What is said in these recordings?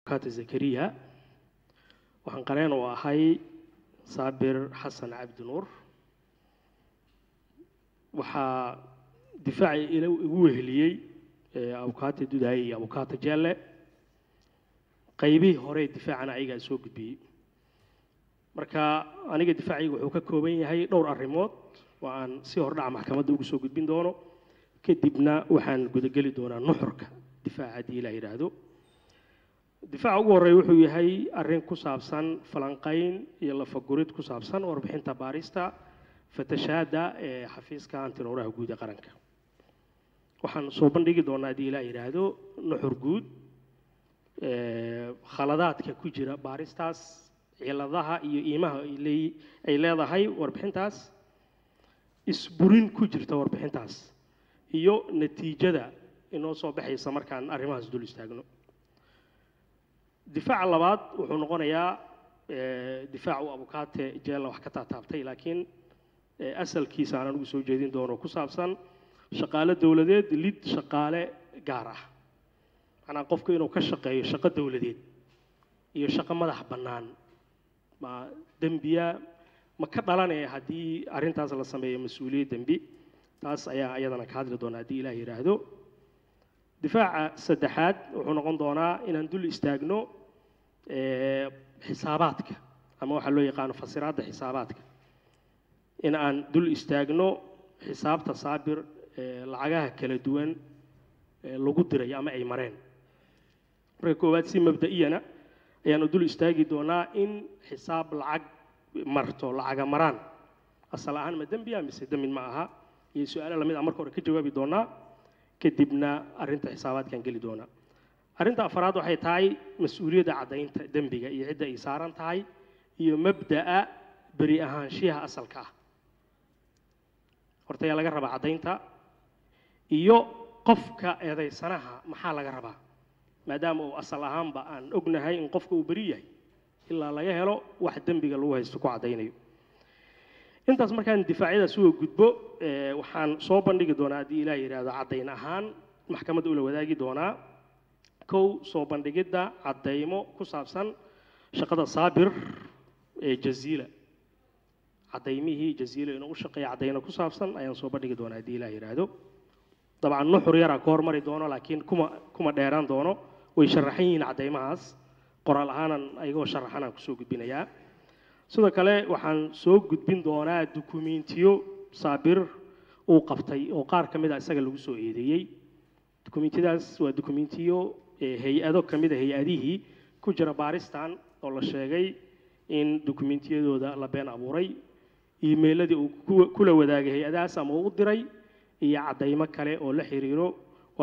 أبوكات زكريا وحن قرين وهاي صابر حسن عبد نور وحا دفاعي إلى وهليي أبوكات دوداي أبوكات جالة قيبي هوري دفاعنا أيجا سوق بي marka aniga difaacigu wuxuu ka kooban yahay dhowr arrimood oo aan si hor dhac maxkamadda ugu soo gudbin doono kadibna waxaan gudageli doonaa nuxurka difaaca la yiraahdo difaaca ugu horeeya wuxuu yahay arrin ku saabsan falanqayn iyo la fagurid ku saabsan warbixinta baarista fatashada ee xafiiska antirooraha guud ee qaranka waxaan soo bandhigi doonaa la yiraahdo nuxur guud khaladaadka ku jira baaristaas ciladaha iyo iimaha ay leedahay warbixintaas isburin ku jirta warbixintaas iyo natiijada inoo soo baxaysa markaan arrimahaas dul istaagno difaaca labaad wuxuu noqonayaa difaacu abukaate jeella wax ka taabtay laakiin asalkiisa aan ugu soo jeedin doono ku saabsan shaqaale dawladeed lid shaqaale gaar ah ana qofku inuu ka shaqeeyo shaqo dawladeed iyo shaqo madax bannaan ما دنبيا ما كبلانه هدي أرنتاز الله سميه مسؤولية دنبي تاس أيضا كهذا دونا دي لا يرهدو دفاع سدحات وحنا قندونا إن ندل استاجنو حساباتك أما وحلو يقانو فسرات حساباتك إن دل استاجنو حساب تصابر العجاه كلا دوان لقدر يا ما أي مرين ركوبات سي مبدئيا ayaanu dul istaagi doonaa in xisaab lacag marto lacag maraan asal ahaan ma dambiya mise damin ma aha iyo su'aalo la mid ah marka hore ka jawaabi doonaa kadibna arrinta xisaabaadkan gali doonaa arrinta afraad waxay tahay mas'uuliyadda cadaynta dambiga iyo cidda ay saaran tahay iyo mabda'a bari ahaanshiyaha asalka ah horta yaa laga rabaa cadaynta iyo qofka eedaysanaha maxaa laga rabaa maadaama uu asal ahaanba aan ognahay in qofka uu bari yahay ilaa laga helo wax dambiga lagu haysto ku cadaynayo intaas markaan difaacyada soo gudbo waxaan soo bandhigi doonaa hadii ilaahay yiraahdo cadayn ahaan maxkamadda ula wadaagi doonaa kow soo bandhigidda cadaymo ku saabsan shaqada saabir ee jaziila cadaymihii jaziila inuu u shaqeeyo cadayno ku saabsan ayaan soo bandhigi doonaa hadii ilaahay yiraahdo طبعا نحر يرى كور مري دونه لكن كما ديران دونه ويشرحين عديمهاس قرال هانا ايغو شرحنا كسو غدبينيا sidoo kale waxaan soo gudbin doonaa dokumentiyo saabir oo qabtay oo qaar kamid ah isaga lagu soo eedeeyay dokumentiyadaas waa dokumentiyo hay'ado kamid ah hay'adihii ku jira baaristan oo la sheegay in dokumentiyadooda la been abuuray emailladii uu kula wadaagay hay'adaas ama uu diray iyo cadaymo kale oo la xiriiro waa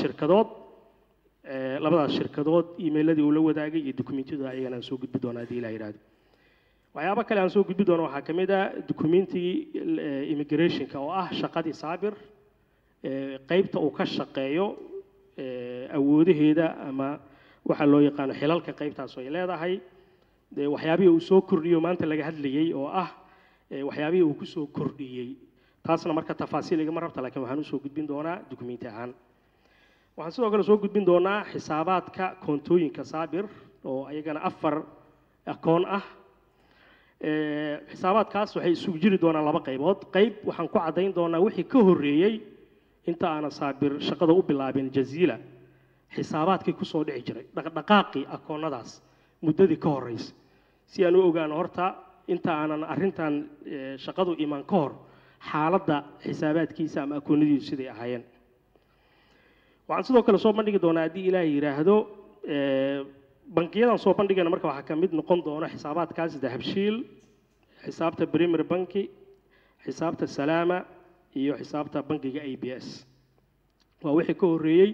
labadaas shirkadood emailladii uu la wadaagay iyo dokumentiyada ayagana soo gudbi doonaa hadii la yiraahdo waxyaabo kale aan soo gudbi doono waxaa ka mid ah documentii immigrationka oo ah shaqadii saabir qaybta uu ka shaqeeyo awoodaheeda ama waxa loo yaqaan xilalka qaybtaas oo ay leedahay waxyaabihii uu soo kordhiyo maanta laga hadlayay oo ah waxyaabihii uu ku soo kordhiyay taasna marka tafaasiil igama rabta laakiin waxaan u soo gudbin doonaa dokumenti ahaan waxaan sidoo kale soo gudbin doonaa xisaabaadka koontooyinka saabir oo ayagana 4 akoon ah xisaabaadkaas waxay isugu jiri doonaan laba qaybood qayb waxaan ku cadayn doonaa wixii ka horeeyay inta aan saabir shaqada u bilaabin jaziila xisaabaadkii ku soo dhici jiray dhaqdhaqaaqii akoonadaas muddadii ka horeysay si aan u ogaano horta inta aanan arrintan shaqadu iman ka hor xaaladda xisaabaadkiisa ama akoonadiisu siday ahaayeen waxaan sidoo kale soo bandhigi doonaa haddii ilaahay yiraahdo bankiyadan soo bandhigana marka waxaa ka mid noqon doona xisaabaadkaas dahabshiil xisaabta premier banki xisaabta salaama iyo xisaabta bankiga ABS waa wixii ka horeeyay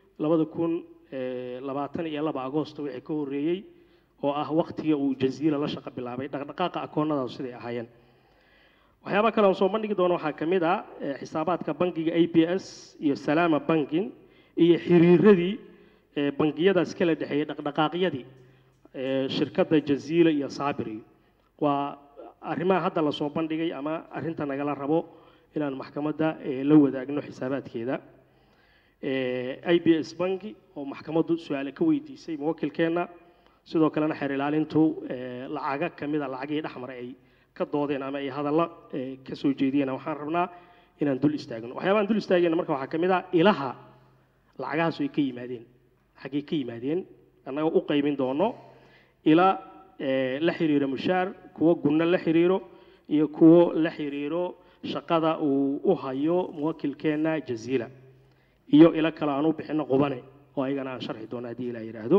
2022 Agoosto wixii ka horeeyay oo ah waqtiga uu jaziila la shaqo bilaabay dhaqdhaqaaqa akoonadaas siday ahaayeen waxyaabo kale oo soo bandhigi doono waxaa ka mid ah xisaabaadka bankiga ABS iyo salaama banking iyo xiriiradii bangiyadaas kala dhaxeeyay dhaqdhaqaaqyadii shirkadda jaziila iyo saabiri waa arrimaha hadda la soo bandhigay ama arrinta nagala rabo inaan maxkamadda la wadaagno xisaabaadkeeda IBS banki oo maxkamaddu su'aalo ka weydiisay muwakkilkeena sidoo kalena xeer ilaalintu lacaga kamida lacagii dhaxmar ay ka doodeen ama ay hadalla ka soo jeediyeen waxaan rabnaa inaan dul istaagno waxyaabahan dul istaagayna marka waxaa kamid ah ilaha lacagahaas ay ka yimaadeen xagee ka yimaadeen annaga u qaybin doono ila la xiriiro mushaar kuwa gunna la xiriiro iyo kuwa la xiriiro shaqada uu u hayo muwakkilkeena Jazeera iyo ila kala aanu bixino qubane oo ayagana aan sharxi doono hadii ilaahay yiraahdo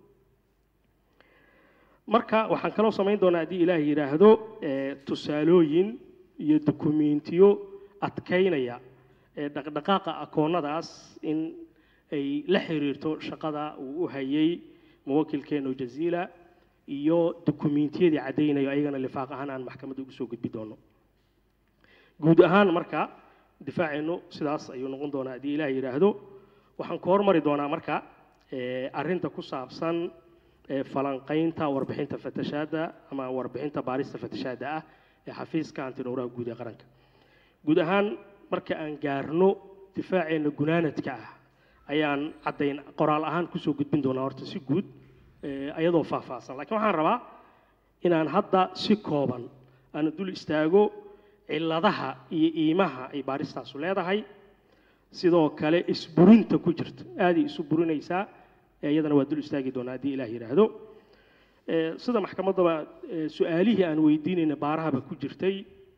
marka waxaan kala samayn doonaa hadii ilaahay yiraahdo tusaalooyin iyo dokumentiyo adkaynaya dhaqdhaqaaqa akoonnadaas in ay la xiriirto shaqada uu u hayay muwakkilkeena Jazeera iyo dokumentiyada cadeynaya ayagana lifaaq ahaan aan maxkamadda ugu soo gudbi doono guud ahaan marka difaaceenu sidaas ayuu noqon doonaa hadii ilaahay yiraahdo waxaan ku hormari doonaa marka arrinta ku saabsan falanqaynta warbixinta fatashada ama warbixinta baarista fatashada ah ee xafiiska antidhowraha guud ee qaranka guud ahaan marka aan gaarno difaaceena gunaanadka ah ayaan cadeyn qoraal ahaan ku soo gudbin doonaa horta si guud ayadoo faahfaahsan laakiin waxaan rabaa inaan hadda si kooban aan dul istaago ciladaha iyo iimaha ay baaristaasu leedahay sidoo kale isburinta ku jirta aad ay isu burinaysaa iyadana waa dul istaagi doonaa hadii ilaahay yiraahdo sida maxkamaddaba su'aalihii aan weydiinayna baarahaba ku jirtay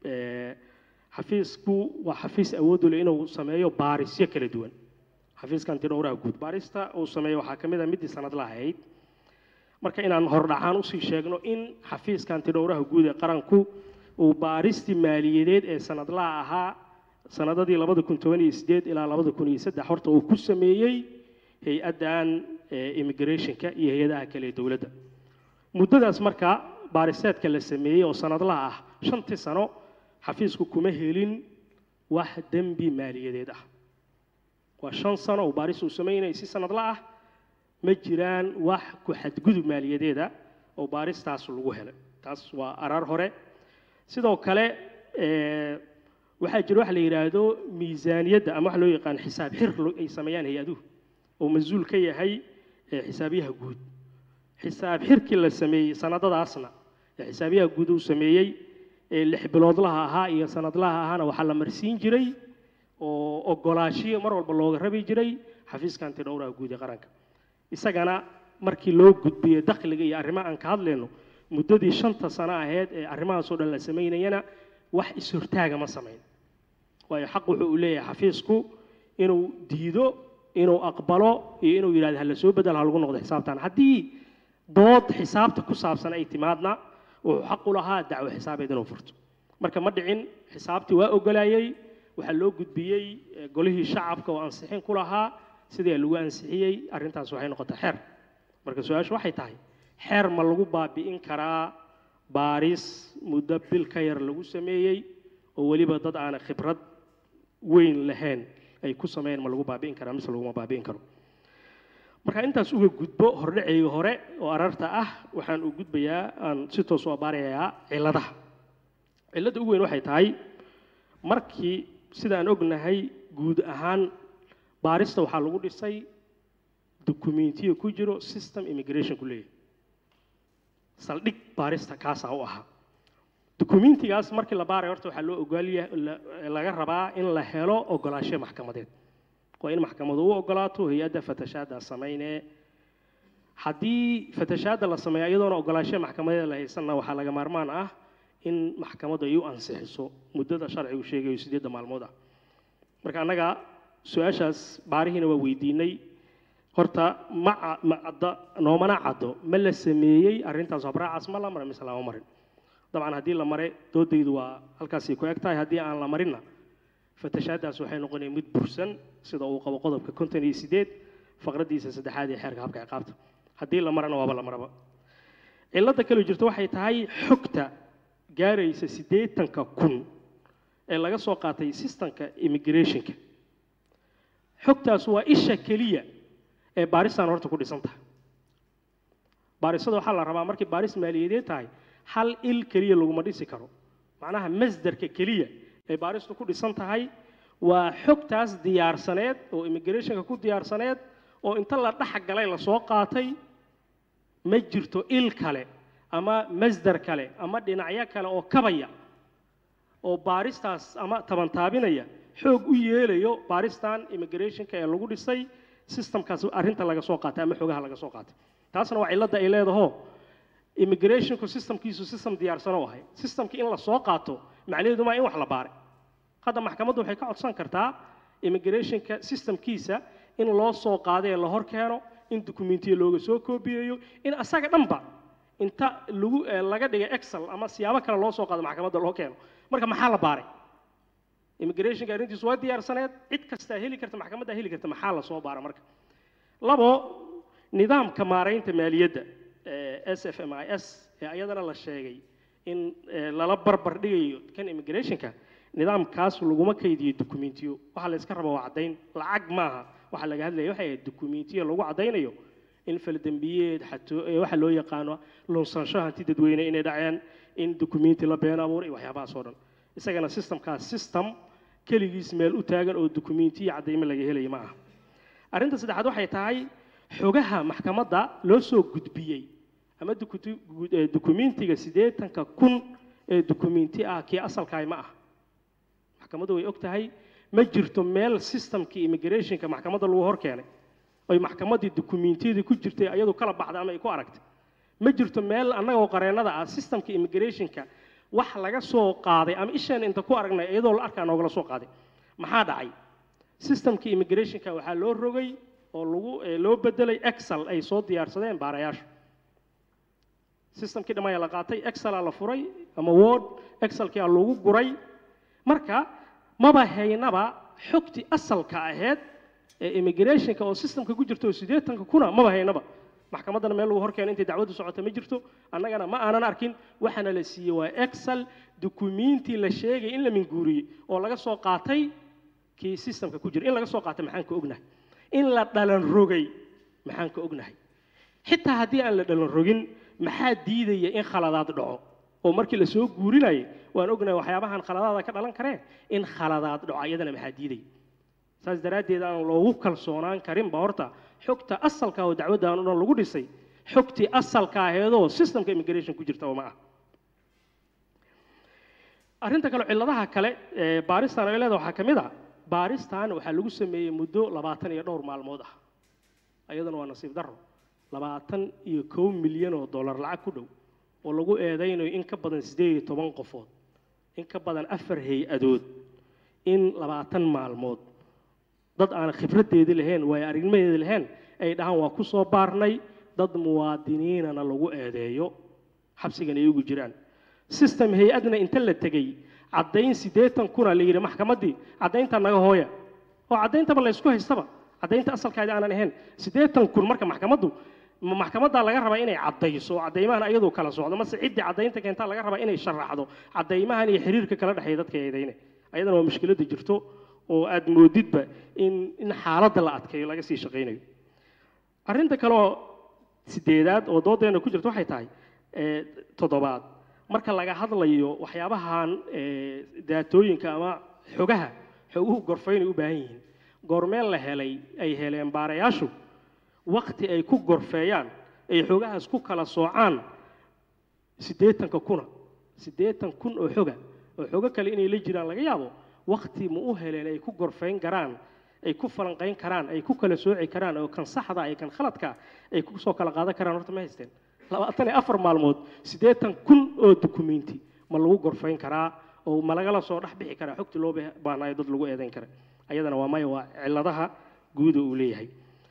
xafiisku waa xafiis awood u leh inuu sameeyo baarisyo kala duwan xafiiska antidhowraha guud baarista uu sameeyo waxaa ka mid ah midii sanad la ahayd marka inaan hordhacaan usii sheegno in xafiiska antidhowraha guud ee qaranku uu baaristi maaliyadeed ee sanadlaha ahaa sanadadii 2018 ilaa 2003 horta uu ku sameeyay hay'adan immigrationka iyo hay'adaha kale ee dawladda muddadaas marka baariseedka la sameeyay oo sanadlaha ah 5 sano xafiisku kuma helin wax dambi maaliyadeed ah waa 5 sano oo baaris uu sameeyay si sanadlaha ah ma jiraan wax ku xadgudub maaliyadeed ah oo baaristaas lagu helay taas waa arar hore sidoo kale waxaa jira wax la yiraahdo miisaaniyadda ama wax loo yaqaan xisaab xir ay sameeyaan hay'aduhu oo mas'uul ka yahay xisaabiyaha guud xisaab xirkii la sameeyay sanadadaasna xisaabiyaha guud uu sameeyay 6 biloodlaha ahaa iyo sanadlaha ahaana waxa la marsiin jiray oo ogolaashiyo mar walba looga rabi jiray xafiiska antidhowraha guud ee qaranka isagana markii loo gudbiyay dakhliga iyo arrimaha aan ka hadlayno muddadii 5 sano ahayd ee arrimahaas oo dhan la sameynayna wax isurtaaga ma sameyn waayo xaq wuxuu u leeyahay xafiisku inuu diido inuu aqbalo iyo inuu yiraahdo hal soo bedel hal lagu noqdo xisaabtan haddii dood xisaabta ku saabsan ay timaadna wuxuu xaq u lahaa dacwo xisaabeed inuu furto marka ma dhicin xisaabtii waa ogolayay waxa loo gudbiyay golihii shacabka oo ansixin ku lahaa sidii lagu ansixiyay arrintaas waxay noqotay xeer marka su'aashu waxay tahay xeer ma lagu baabi'in karaa baaris muddo bil ka yar lagu sameeyay oo waliba dad aan khibrad weyn lahayn ay ku sameeyeen ma lagu baabi'in karaa mise lagu ma baabi'in karo marka intaas uga gudbo hordhacayga hore oo ararta ah waxaan u gudbayaa aan si toos u baarayaa ciladaha cilada ugu weyn waxay tahay markii sida aan ognahay guud ahaan baarista waxaa lagu dhisay dokumentiyo ku jiro system immigration ku leeyahay saldhig baarista kaasa u ahaa dokumentigaas markii la baaray horta waxaa loo ogolyahay laga rabaa in la helo ogolaansho maxkamadeed oo in maxkamadu u ogolaato hay'adda fatashada sameynee haddii fatashada la sameeyo iyadoona ogolaansho maxkamadeed la haysanna waxaa laga maarmaan ah in maxkamadu ay u ansixiso muddada sharcigu sheegayo 8 maalmood ah marka anaga su'aashaas baarihiina waa weydiinay horta ma cadda noomana caddo ma la sameeyay arrintaas habraacaas ma la maray mise lama marin dabcan haddii la maray doodaydu waa halkaasay ku eg tahay haddii aan la marinna fatashadaas waxay noqonayaan mid bursan sida uu qabo qodobka 58 faqradiisa 3aad ee xeerka habka ciqaabta haddii la marana waaba la maraba cilada kale jirto waxay tahay xogta gaaraysa 80,000 ee laga soo qaatay systemka immigrationka xogtaas waa isha kaliya ee baaristan horta ku dhisan tahay baarisada waxa la rabaa markii baaris maaliyadeed tahay hal il kaliya lagu ma dhisi karo macnaha masdarka kaliya ee baaristu ku dhisan tahay وحكتاس ديار سنة أو immigration كود ديار سنة أو إنت لا تحق عليه لسوقاتي مجرتو كله أما مصدر كله أما دينايا كله أو كبايا أو باريستاس أما تبان تابينيا حق ويليو باريستان immigration كيلوجو ديسي system كاسو أرنت لاجا سوقات أما حقها لاجا سوقات تاسنا وعلة ده إلى ده هو immigration كو system كيسو system ديار سنة وهاي system كإن لا سوقاته معناه دوما إيه وحلا باري هذا محكمة دو حكا عطسان كرتا immigration system كيسا إن الله سوقاده الله هركانو إن دوكومنتي لوجو سوكو بيو إن أساق نمبر إنت لوجو لاجا دقة إكسل أما سيابا كان الله سوقاده محكمة دو الله كانو مركب محل باري immigration كارنتي سواد ديار سنة إد كستاهلي كرت محكمة ده هلي كرت محل سوا بارا مركب لابو نظام كمارين تمالية SFMIS أيضا الله شيء إن لا بربر دقيقة كان immigration نظام كاس ولقوما كيدي دوكومنتيو وحلا يسكربوا وعدين العق معها وحلا جهاد ليه وحي الدوكومنتيو لو عدين يو إن في الدنبيات حتى وحلا لو يقانوا لو صنشها تدوين إن دعيان إن دوكومنتي لا بين أمور وحيا باصورن إسا سيستم كاس سيستم كل يسمى أتاجر أو دوكومنتي عدين من اللي هي معها أرنت سدحدو حيتاعي حوجها محكمة دا لو سو جدبيي أما دوكومنتي جسدية تنكون دوكومنتي كي أصل كاي معه محكمة way ogtahay ma jirto meel systemkii immigration-ka maxkamadda lagu hor keenay ay maxkamaddii dukumeentiyada ku jirtay ayadu kala baxday ama ay ku aragtay ma jirto meel annaga oo qareenada ah systemkii immigration-ka wax laga soo qaaday ama ishaan inta ku aragnay iyadoo la arkaa noogala soo qaaday maxaa dhacay systemkii immigration-ka waxaa loo rogay oo loo bedelay excel ay soo diyaarsadeen baarayaashu systemkii dhammaan la qaatay excel la furay ama word excel-kii lagu guray marka maba haynaba xogti asalka ahayd immigration-ka oo systemka ku jirto 80 kuna maba haynaba maxkamadana meel lagu horkeen intii dacwadu socota ma jirto annagana ma aanan arkin waxana la siiyay waa excel documenti la sheegay in la minguuriyay oo laga soo qaatay kii systemka ku jira in laga soo qaatay maxaan ka ognahay in la dhalan rogay maxaan ka ognahay xitaa haddii aan la dhalan rogin maxaa diidaya in khaladaad dhaco oo markii la soo guurinayay waan ognahay waxyaabahan khaladaada ka dhalan kareen in khaladaad dhaco ayadana maxaa diiday saas daraadeed aan loogu kalsoonaan karin ba horta xogta asalka oo dacwaddan oo lagu dhisay xogtii asalka aheedoo systemka immigration ku jirta oo ma ah arrinta kale ciladaha kale baaristan ay leedahay waxa kamid ah baaristan waxa lagu sameeyay muddo 20 iyo dhowr maalmood ah ayadana waa nasiib darro 21 milyan oo dollar lacag ku dhow oo lagu eedeynayo in ka badan 18 qofood in ka badan 4 hay-adood in 20 maalmood dad aan khibradeedii lahayn way aragnimadeedii lahayn ay dhahan waa ku soo baarnay dad muwaadiniinana lagu eedeeyo xabsigan ay ugu jiraan system hay-adna inta la tagay caddayn 80 kuna la yiri maxkamaddii caddaynta naga hooya oo caddaynta la isku haystaba caddaynta asalkeeda aanan ahayn 80 kun marka maxkamadda laga rabaa inay caddayso caddaymahan ayadu kala socdo ma ciddi caddaynta keenta laga rabaa inay sharaxdo caddaymahan iyo xiriirka kala dhaxeeya dadka eedeynay ayadana waa mushkilada jirto oo aad moodidba in xaaladda la adkeeyo laga sii shaqeynayo arrinta kale oo sideedaad oo doodeena ku jirto waxay tahay toddobaad marka laga hadlayo waxyaabahan daatooyinka ama xoguhu gorfaynay u baahan yihiin goormeen la helay ay heleen baarayaashu waqti ay ku gorfeeyaan ay xogahaas ku kala soocaan 80 kun oo xoga kale inay la jiraan laga yaabo waqti ma u heleen ay ku gorfeyn karaan ay ku falanqeyn karaan ay ku kala sooci karaan oo kan saxda ay kan khaladka ay ku soo kala qaadan karaan horta ma haysteen 24 maalmood 80 kun oo documenti ma lagu gorfeyn karaa oo ma laga la soo dhax bixi karaa xogti loo baahnayo dad lagu eedeyn kara ayadana waa may waa ciladaha guud oo leeyahay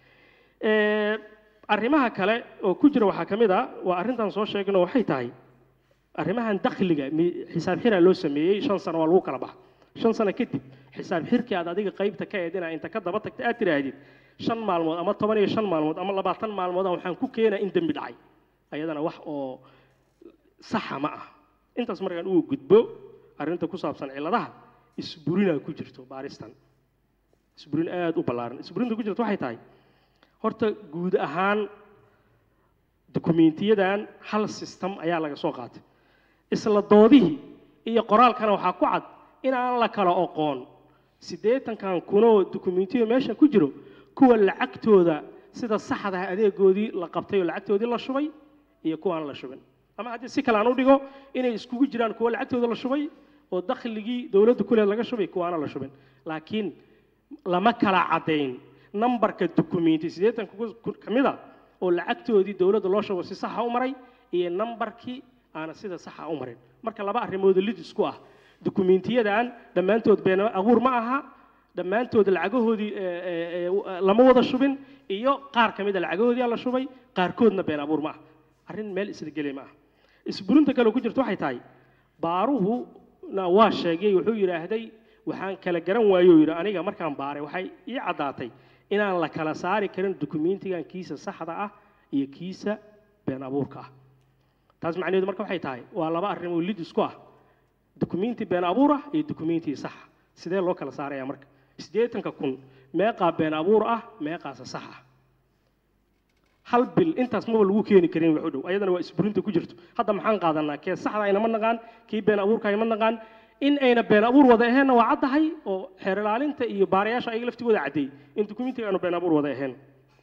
arrimaha kale oo ku jira waxa kamid ah waa arrintan soo sheegno waxay tahay arrimahan dakhliga xisaab xira loo sameeyay 5 sano waa lagu kala baxay 5 sano kadib xisaab xirkii aad adiga qaybta ka eedina inta ka daba tagtay aad tiraahid 5 maalmood ama 15 maalmood ama 20 maalmood waxaan ku keenaa in dambi dhacay ayadana wax oo sax ma ah intaas markaan uu gudbo arrinta ku saabsan ciladaha isburina ku jirto baaristan isburin aad u ballaaran isburinta ku jirto waxay tahay horta guud ahaan dokumentiyadan hal system ayaa laga soo qaatay isla doodihii iyo qoraalkana waxaa ku cad in aan la kala aqoon sideetan kan kuno dokumentiyo meesha ku jiro kuwa lacagtooda sida saxda ah adeegoodii la qabtay oo lacagtoodii la shubay iyo kuwa aan la shubin ama haddii si kale aan u dhigo inay iskugu jiraan kuwa lacagtooda la shubay oo dakhligii dawladda kule laga shubay kuwa aan la shubin laakiin lama kala cadeyn numberka dokumenti sideetan kamida oo lacagtoodii dawladda loo shubay si sax ah u maray iyo numberkii aan sida sax ah u marin marka laba arrimood lid isku ah dokumentiyadan dhammaantood been abuur ma aha dhammaantood lacagahoodii lama wada shubin iyo qaar kamid ah lacagahoodii la shubay qaarkoodna been abuur ma aha arrin meel isla gelay ma aha isburinta kale ku jirto waxay tahay baaruhu waa sheegay wuxuu yiraahday waxaan kala garan waayo yiri aniga markaan baaray waxay ii cadaatay inaan la kala saari karin dokumentigan kiisa saxda ah iyo kiisa been abuurka ah taas macnaheedu marka waxay tahay waa laba arrimood lid isku ah dokumenti been abuur ah iyo dokumenti sax sidee loo kala saaraya marka 80 meeqa been abuur ah meeqaas sax ah hal bil intaas ma lagu keeni karin wax u dhow ayadana waa isburinta ku jirto hadda maxaan qaadanaa kee saxda ayna ma naqaan kii been abuurka ay ma naqaan in ayna been abuur wada ahayn waa caddahay oo xeer ilaalinta iyo baarayaasha ay laftigooda cadeey in dokumentiga aanu been abuur wada ahayn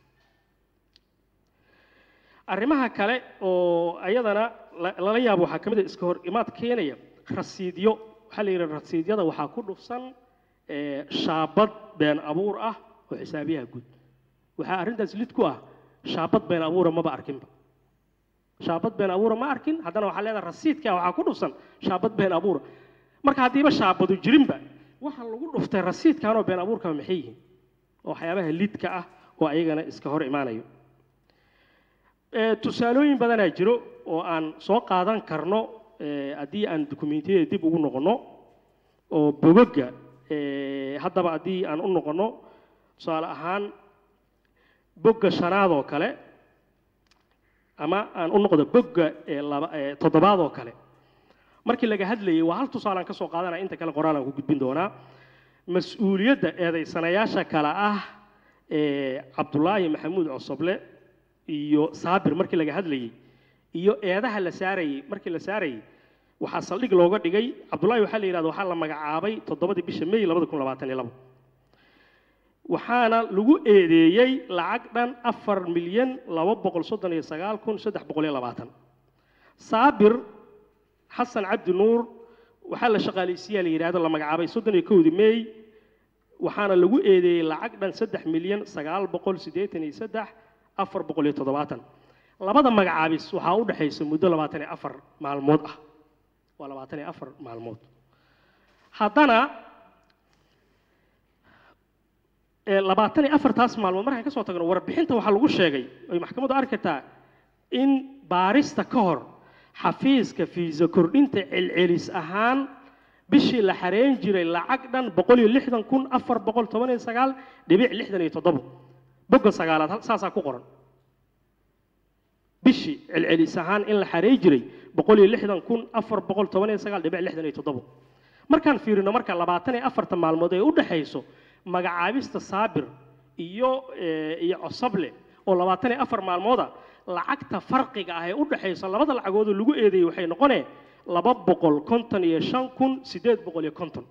arrimaha kale oo ayadana la yaabo waxa kamid ah iska hor imaad keenaya rasiidyo waxa la yiraahdaa rasiidyada waxa ku dhufsan shaabad been abuur ah oo xisaabiyaha guud waxa arrintaas lid ku ah shaabad been abuur ma ba arkinba shaabad been abuur ma arkin haddana waxa leedahay rasiidka waxa ku dhufsan shaabad been abuur marka hadiiba shaabadu jirinba waxa lagu dhuftay rasiidkan oo been abuurka maxay yihiin oo waxyaabaha lidka ah oo ayagana iska hor imaanayo tusaalooyin badan ay jiro oo aan soo qaadan karno haddii aan dokumentiyeeda dib ugu noqono oo bogaga haddaba haddii aan u noqono tusaale ahaan bogga shanaad oo kale ama aan u noqdo bogga toddobaad oo kale markii laga hadlayay waa hal tusaale aan ka soo qaadanaa inta kale qoraal aan ku gudbin doonaa mas'uuliyadda eedaysanayaasha kale ah cabdullaahi maxamuud cosoble iyo saabir markii laga hadlayay iyo eedaha la saarayay markii la saarayay waxa saldhig looga dhigay cabdullaahi waxa la yiraahdo waxa la magacaabay 7 bisha May 2022 waxaana lagu eedeeyay lacag dhan 4,239,320 saabir xasan cabdi nuur waxa la shaqaaleysiiyay la yiraahdo la magacaabay 31 May waxaana lagu eedeeyay lacag dhan 3,983,470 labada magacaabis waxa u dhaxaysa muddo 24 maalmood ah waa 24 maalmood haddana 24 taas maalmood markaan ka soo tagno warbixinta waxa lagu sheegay ay maxkamaddu arkataa in baarista ka hor xafiiska fiisa kordhinta celcelis ahaan bishii la xareen jiray lacag dhan 160,419.67 bogga sagaalaad saasaa ku qoran bishii celcelis ahaan in la xareen jiray 160,419.67 markaan fiirino marka 24 maalmood ay u dhaxayso magacaabista saabir iyo cosoble oo 24 maalmooda lacagta farqiga ah ee u dhaxayso labada lacagood oo lagu eedeeyay waxay noqonee 255,850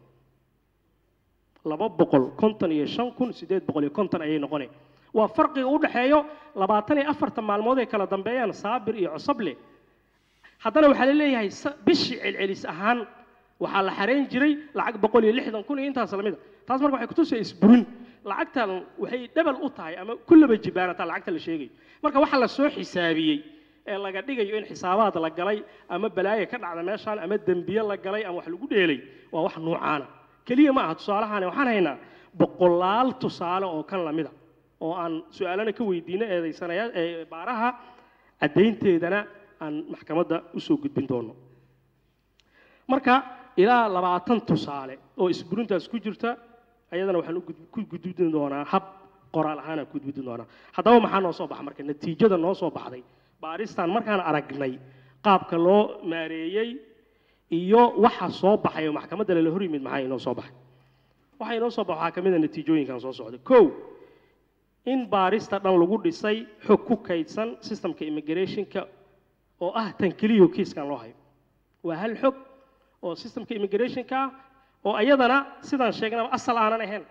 255,850 ayay noqonee waa farqiga u dhaxeeyo 24 maalmood ee kala dambeeyaan saabir iyo cosoble haddana waxa la leeyahay bishii celcelis ahaan waxa la xareen jiray lacag 160,000 intaas lamida taas marka waxay ku tusay isburin lacagtan waxay double u tahay ama kullaba jibaarata lacagta la sheegay marka waxa la soo xisaabiyay ee laga dhigayo in xisaabaad la galay ama balaaye ka dhacda meeshan ama dambiye la galay ama wax lagu dheelay waa wax nuucaana kaliya ma aha tusaalahan waxaan haynaa boqolaal tusaale oo kan lamida oo aan su'aalana ka weydiino eedaysanayaal ee baaraha cadeynteedana aan maxkamadda u soo gudbin doono marka ilaa 20 tusaale oo isburintaas ku jirta ayadana waxaan ku gudbin doonaa hab qoraal ahaan ku gudbin doonaa haddaba maxaa noo soo baxay marka natiijada noo soo baxday baaristan markaan aragnay qaabka loo maareeyay iyo waxa soo baxay maxkamadda la hor yimid maxay noo soo baxay waxa inoo soo baxay kamid ah natiijooyinkan soo socday kow in baarista dhan lagu dhisay xog ku kaydsan systemka immigrationka oo ah tan kaliya kiiskan loo hayo waa hal xog oo systemka immigrationka oo ayadana sidaan sheegnaba asal aanan ahayn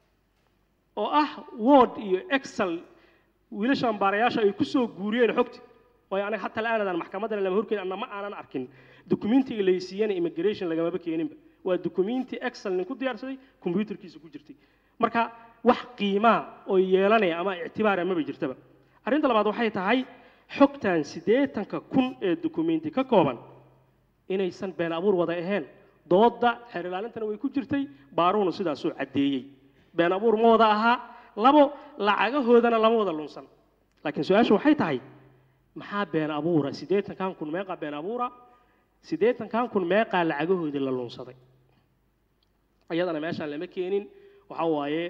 oo word iyo excel wiilashan baarayaasha ay ku soo guuriyeen xogti oo aniga hatta la'aanadan maxkamadda lama horkeen anama aanan arkin documentiga la siiyay immigration lagama keeninba waa documenti excel nin ku diyaarsaday computerkiisa ku jirtay marka wax qiima oo yeelanaya ama ictibaar ama jirtaba arrinta labaad waxay tahay xogtan 80,000 ee documenti ka kooban inaysan been abuur wada ahayn dooda xeer ilaalintana way ku jirtay baaruuna sidaas oo cadeeyay been abuur ma wada aha labo lacagahoodana lama wada lunsan laakiin su'aashu waxay tahay maxaa been abuura 80,000 meeqa been abuura 80,000 meeqa lacagahooda la lunsaday ayadana meeshaan lama keenin waxa waaye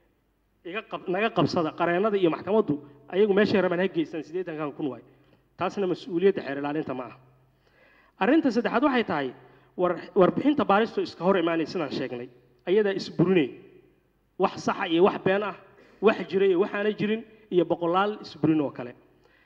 naga qabsada qareenada iyo maxkamaddu ayagu meesha rabaan ha geystaan 80,000 waay taasna mas'uuliyadda xeer ilaalinta ma aha arrinta saddexaad waxay tahay warbixinta baaristu iska hor imaanay sidaan sheegnay ayada isburinay wax sax iyo wax been ah wax jiray iyo waxaana jirin iyo boqolaal isburin oo kale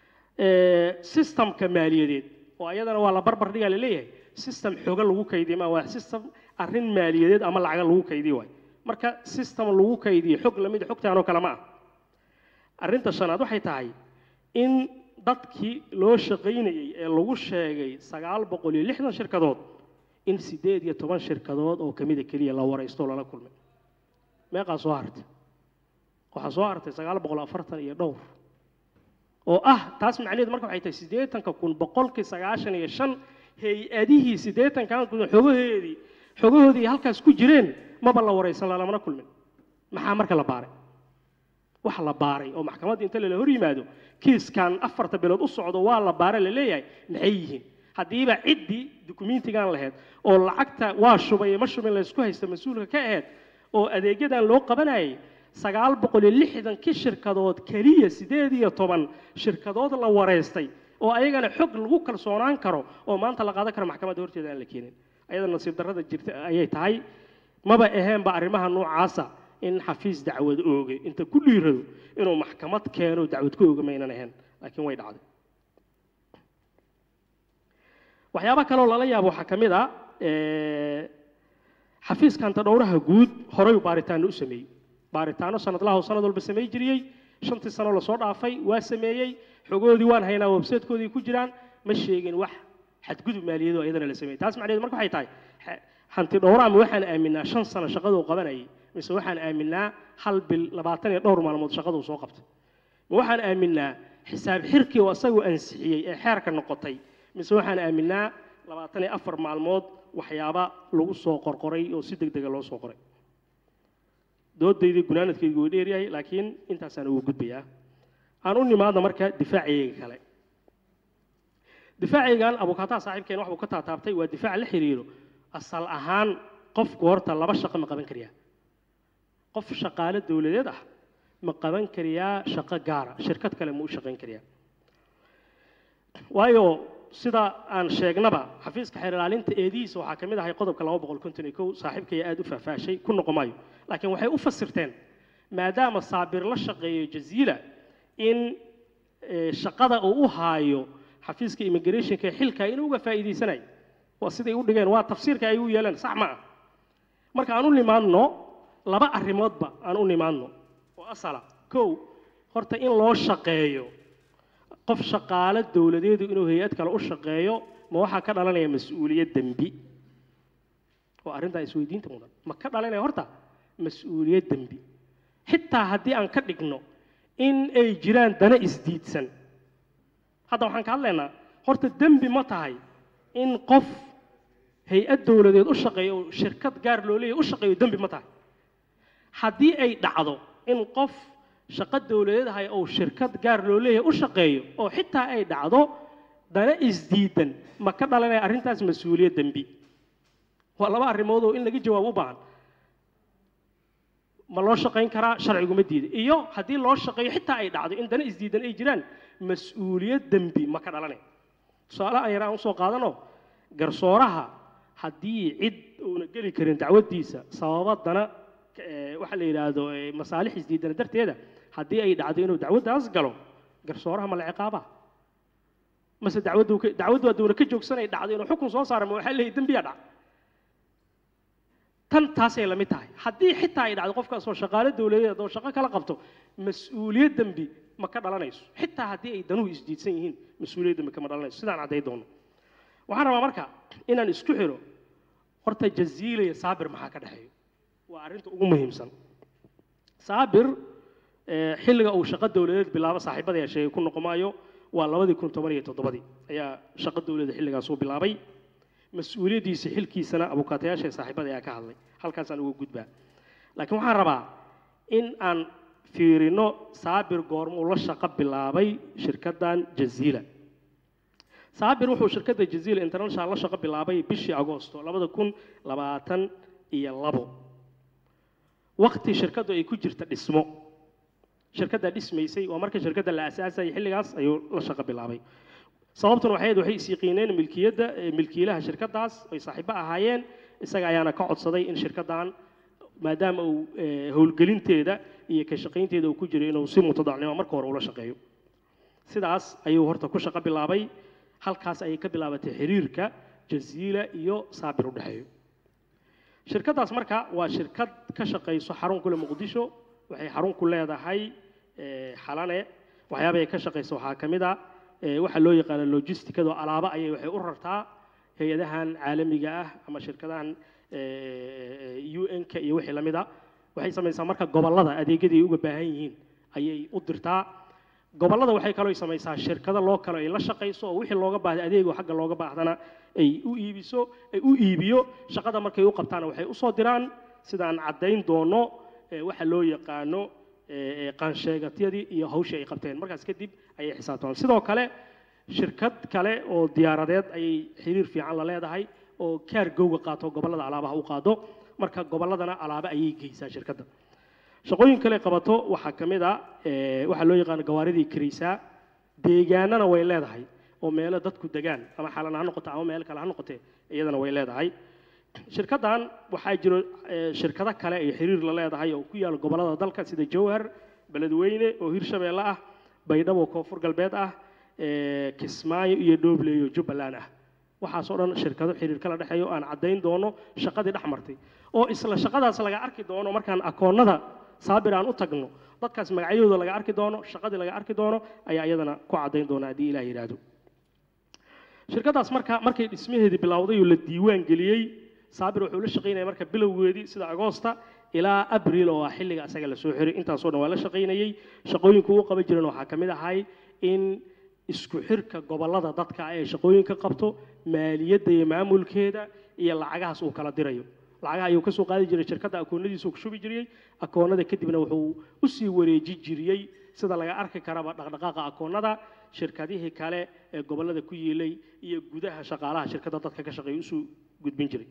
systemka maaliyadeed oo ayadana waa la barbar dhigaa leeyahay system xoog lagu kaydiyo ma waa system arrin maaliyadeed ama lacag lagu kaydiyo waay marka system lagu kaydiyo xog lamid xogtaan oo kale ma ah arrinta shanaad waxay tahay in dadkii loo shaqeynayay ee lagu sheegay 960 shirkadood in 18 shirkadood oo kamid kaliya la waraysto lala kulmay meeqa soo hartay waxa soo hartay 940 iyo dhowr oo taas macnaheedu marka waxay tahay 80,195 hay-adihii 80,000 xogahoodii halkaas ku jireen maba la waraysan lamana kulmin maxaa marka la baaray waxa la baaray oo maxkamadda inta la hor yimaado kiiskan 4 bilood u socdo waa la baaray la leeyahay maxay yihiin hadiiba cidii documentigan lahayd oo lacagta waa shubay ma shubin la isku haysta mas'uulka ka ahayd oo adeegyadan loo qabanayay 960 shirkadood kaliya 18 shirkadood la wareystay oo ayagana xog lagu kalsoonaan karo oo maanta la qaadan karo maxkamadda horteeda aan la keenin ayada nasiib darrada jirta ayay tahay maba ahayn ba arrimaha noocaasa in xafiis dacwad ooge inta ku dhiirado inuu maxkamad keeno dacwad ku ooga maynan ahayn laakiin way dhacday waxyaabo kale oo lala yaabo waxa kamid ah xafiiskan tadhowraha guud horay baaritaan u sameeyay baaritaano sanadlaha sanad walba sameey jiriyay 5 sano la soo dhaafay waa sameeyay xogoodii waan haynaa website-koodii ku jiraan ma sheegin wax xadgudub maaliyadeed ayadana la sameeyay taas macnaheedu marka waxay tahay hanti dhowraha waxaan aaminaa 5 sano shaqada uu qabanayay mise waxaan aaminaa hal bil 20 iyo dhowr maalmood shaqada uu soo qabtay waxaan aaminaa xisaab xirkii oo asagu ansixiyay ee xeerka noqotay mise waxaan aaminaa 24 maalmood waxyaaba lagu soo qorqoray oo si degdeg ah loo soo qoray doodayda gunaanadkaygu way dheer yahay laakiin intaasaan ugu gudbayaa aan u nimaadno marka difaacayga kale difaacigan abukaataha saaxiibkeen wax uu ka taataabtay waa difaac la xiriiro asal ahaan qofku horta laba shaqo ma qaban kariyaa qof shaqaale dawladeed ma qaban kariyaa shaqo gaara shirkad kale ma u shaqayn kariyaa waayo sida aan sheegnaba xafiiska xeer ilaalinta eediisa waxa kamid ahay qodobka 251 saaxiibkay aad u faahfaashay ku noqomayo laakiin waxay u fasirteen maadaama saabir la shaqeeyo jaziila in shaqada uu u haayo xafiiska immigration-ka xilka inuu uga faa'iideysanayo waa siday u dhigeen waa tafsiirka ay u yeeleen sax ma ah marka aan u nimaadno laba arrimoodba aan u nimaadno oo asala kow horta in loo shaqeeyo qof shaqaale dawladeedu inuu hay'ad kale u shaqeeyo ma waxa ka dhalanaya mas'uuliyad dambi oo arrinta isweydiinta mudan ma ka dhalanaya horta mas'uuliyad dambi xitaa haddii aan ka dhigno in ay jiraan dana isdiidsan hadda waxaan ka hadlaynaa horta dambi ma tahay in qof hay'ad dawladeed u shaqeeyo oo shirkad gaar loo leeyahay u shaqeeyo dambi ma tahay haddii ay dhacdo in qof shaqo dawladeed ahay oo shirkad gaar loo leeyahay u shaqeeyo oo xitaa ay dhacdo dana isdiidan ma ka dhalanaya arrintaas mas'uuliyad dambi waa laba arrimood oo in laga jawaabo u baahan ma loo shaqayn karaa sharcigu ma diiday iyo haddii loo shaqeeyo xitaa ay dhacdo in dana isdiidan ay jiraan mas'uuliyad dambi ma ka dhalanaya su'aalo aan yaraan u soo qaadano garsooraha haddii cid uuna geli karin dacwadiisa sababa dana waxa la yiraahdo masaalix isdiidan darteeda haddii ay dhacdo inuu dacwadaas galo garsooraha ma la ciqaaba mase dacwadu hadduu ka joogsanay dhacdo inuu xukun soo saaro ma waxa leeyahay dambiya dhac tan taasay la mid tahay haddii xitaa ay dhacdo qofkaas oo shaqaale dawladeed oo shaqo kala qabto mas'uuliyad dambi ma ka dhalanayso xitaa haddii ay danuhu isdiidsan yihiin mas'uuliyad dambi kama dhalanayso sidaan cadday doono waxaan rabaa marka inaan isku xiro horta jaziila iyo saabir maxaa ka dhexeeyo waa arrinta ugu muhiimsan saabir xilliga uu shaqo dawladeed bilaabo saaxiibada ayaa sheegay ku noqomaayo waa 2017 ayaa shaqo dawladeed xilligaas uu bilaabay mas'uuliyadiisa xilkiisana abukaatayaasha saaxiibada ayaa ka hadlay halkaasaan ugu gudbaa laakiin waxaan rabaa in aan fiirino saabir goormuu la shaqo bilaabay shirkaddan jaziila saabir wuxuu shirkadda jaziila international la shaqo bilaabay bishii agoosto 2022 waqti shirkaddu ay ku jirta dhismo shirkadda dhismaysay waa markii shirkadda la aasaasay xilligaas ayuu la shaqo bilaabay sababtuna waxay isiiqiineen milkiilaha shirkaddaas ay saaxiibo ahaayeen isaga ayaana ka codsaday in shirkaddan maadaama uu howlgelinteeda iyo ka shaqaynteeda uu ku jiray inuu si mutadacnimo marka hore ula shaqeeyo sidaas ayuu horta ku shaqo bilaabay halkaas ayay ka bilaabatay xiriirka jaziila iyo saabir u dhexeeyo shirkaddaas marka waa shirkad ka shaqayso xarun kule muqdisho waxay xarun ku leedahay xalane waxyaabaha ay ka shaqayso waxaa ka mid ah waxa loo yaqaan logistikada alaaba ayay waxay u rartaa hay'adahan caalamiga ah ama shirkadahan UN-ka iyo wixii la mid ah waxay samaysaa marka gobolada adeegyada ay uga baahan yihiin ayay u dirtaa gobolada waxay kaloo samaysaa shirkado loo kale ay la shaqayso oo wixii looga baahdo adeego xagga looga baahdana ay u iibiyo shaqada markay u qabtaan waxay u soo diraan sidaan caddayn doono waxa loo yaqaano qaansheegatyadii iyo hawshii ay qabteen markaas kadib ayay xisaabtaan sidoo kale shirkad kale oo diyaaradeed ayay xiriir fiican la leedahay oo kaargowga qaato gobolada alaabaha u qaado marka goboladana alaaba ayay geysaa shirkadda shaqooyin kale qabato waxaa ka mid ah waxa loo yaqaan gawaaridii kiraysaa deegaanana way leedahay oo meelo dadku degaan ama xalan ha noqoto ama meel kale ha noqotee iyadana way leedahay shirkaddan waxaa jiro shirkado kale ay xiriir la leedahay oo ku yaal gobolada dalka sida jowhar beledweyne oo hirshabeelle ah baydhabo koonfur galbeed ah kismaayo iyo dhoble iyo jubbaland ah waxaasoo dhan shirkado xiriir kala dhexeeyo aan caddayn doono shaqadii dhex martay oo isla shaqadaas laga arki doono markaan akoonnada saabir aan u tagno dadkaas magacyadooda laga arki doono shaqadii laga arki doono ayaa iyadana ku caddayn doona haddii ilaah yidhaahdo shirkaddaas markay dhismaheedii bilowday oo la diiwaan geliyey saabir wuxuu la shaqaynayay marka bilowgeedii sida agoosta ilaa abriil oo ah xilliga asaga la soo xiray intaasoo dhan waa la shaqaynayay shaqooyinku uu qaban jireen waxaa ka mid ahay in isku xirka gobolada dadka ay shaqooyinka qabto maaliyadda iyo maamulkeeda iyo lacagahaas uu kala dirayo lacagaha ayuu ka soo qaadi jiray shirkadda akoonnadiisa uu ku shubi jiray akoonnada kadibna wuxuu u sii wareeji jiriyey sida laga arki karaba dhaqdhaqaaqa akoonnada shirkadihii kale ee gobolada ku yeelay iyo gudaha shaqaalaha shirkadda dadka ka shaqeeya usoo gudbin jiray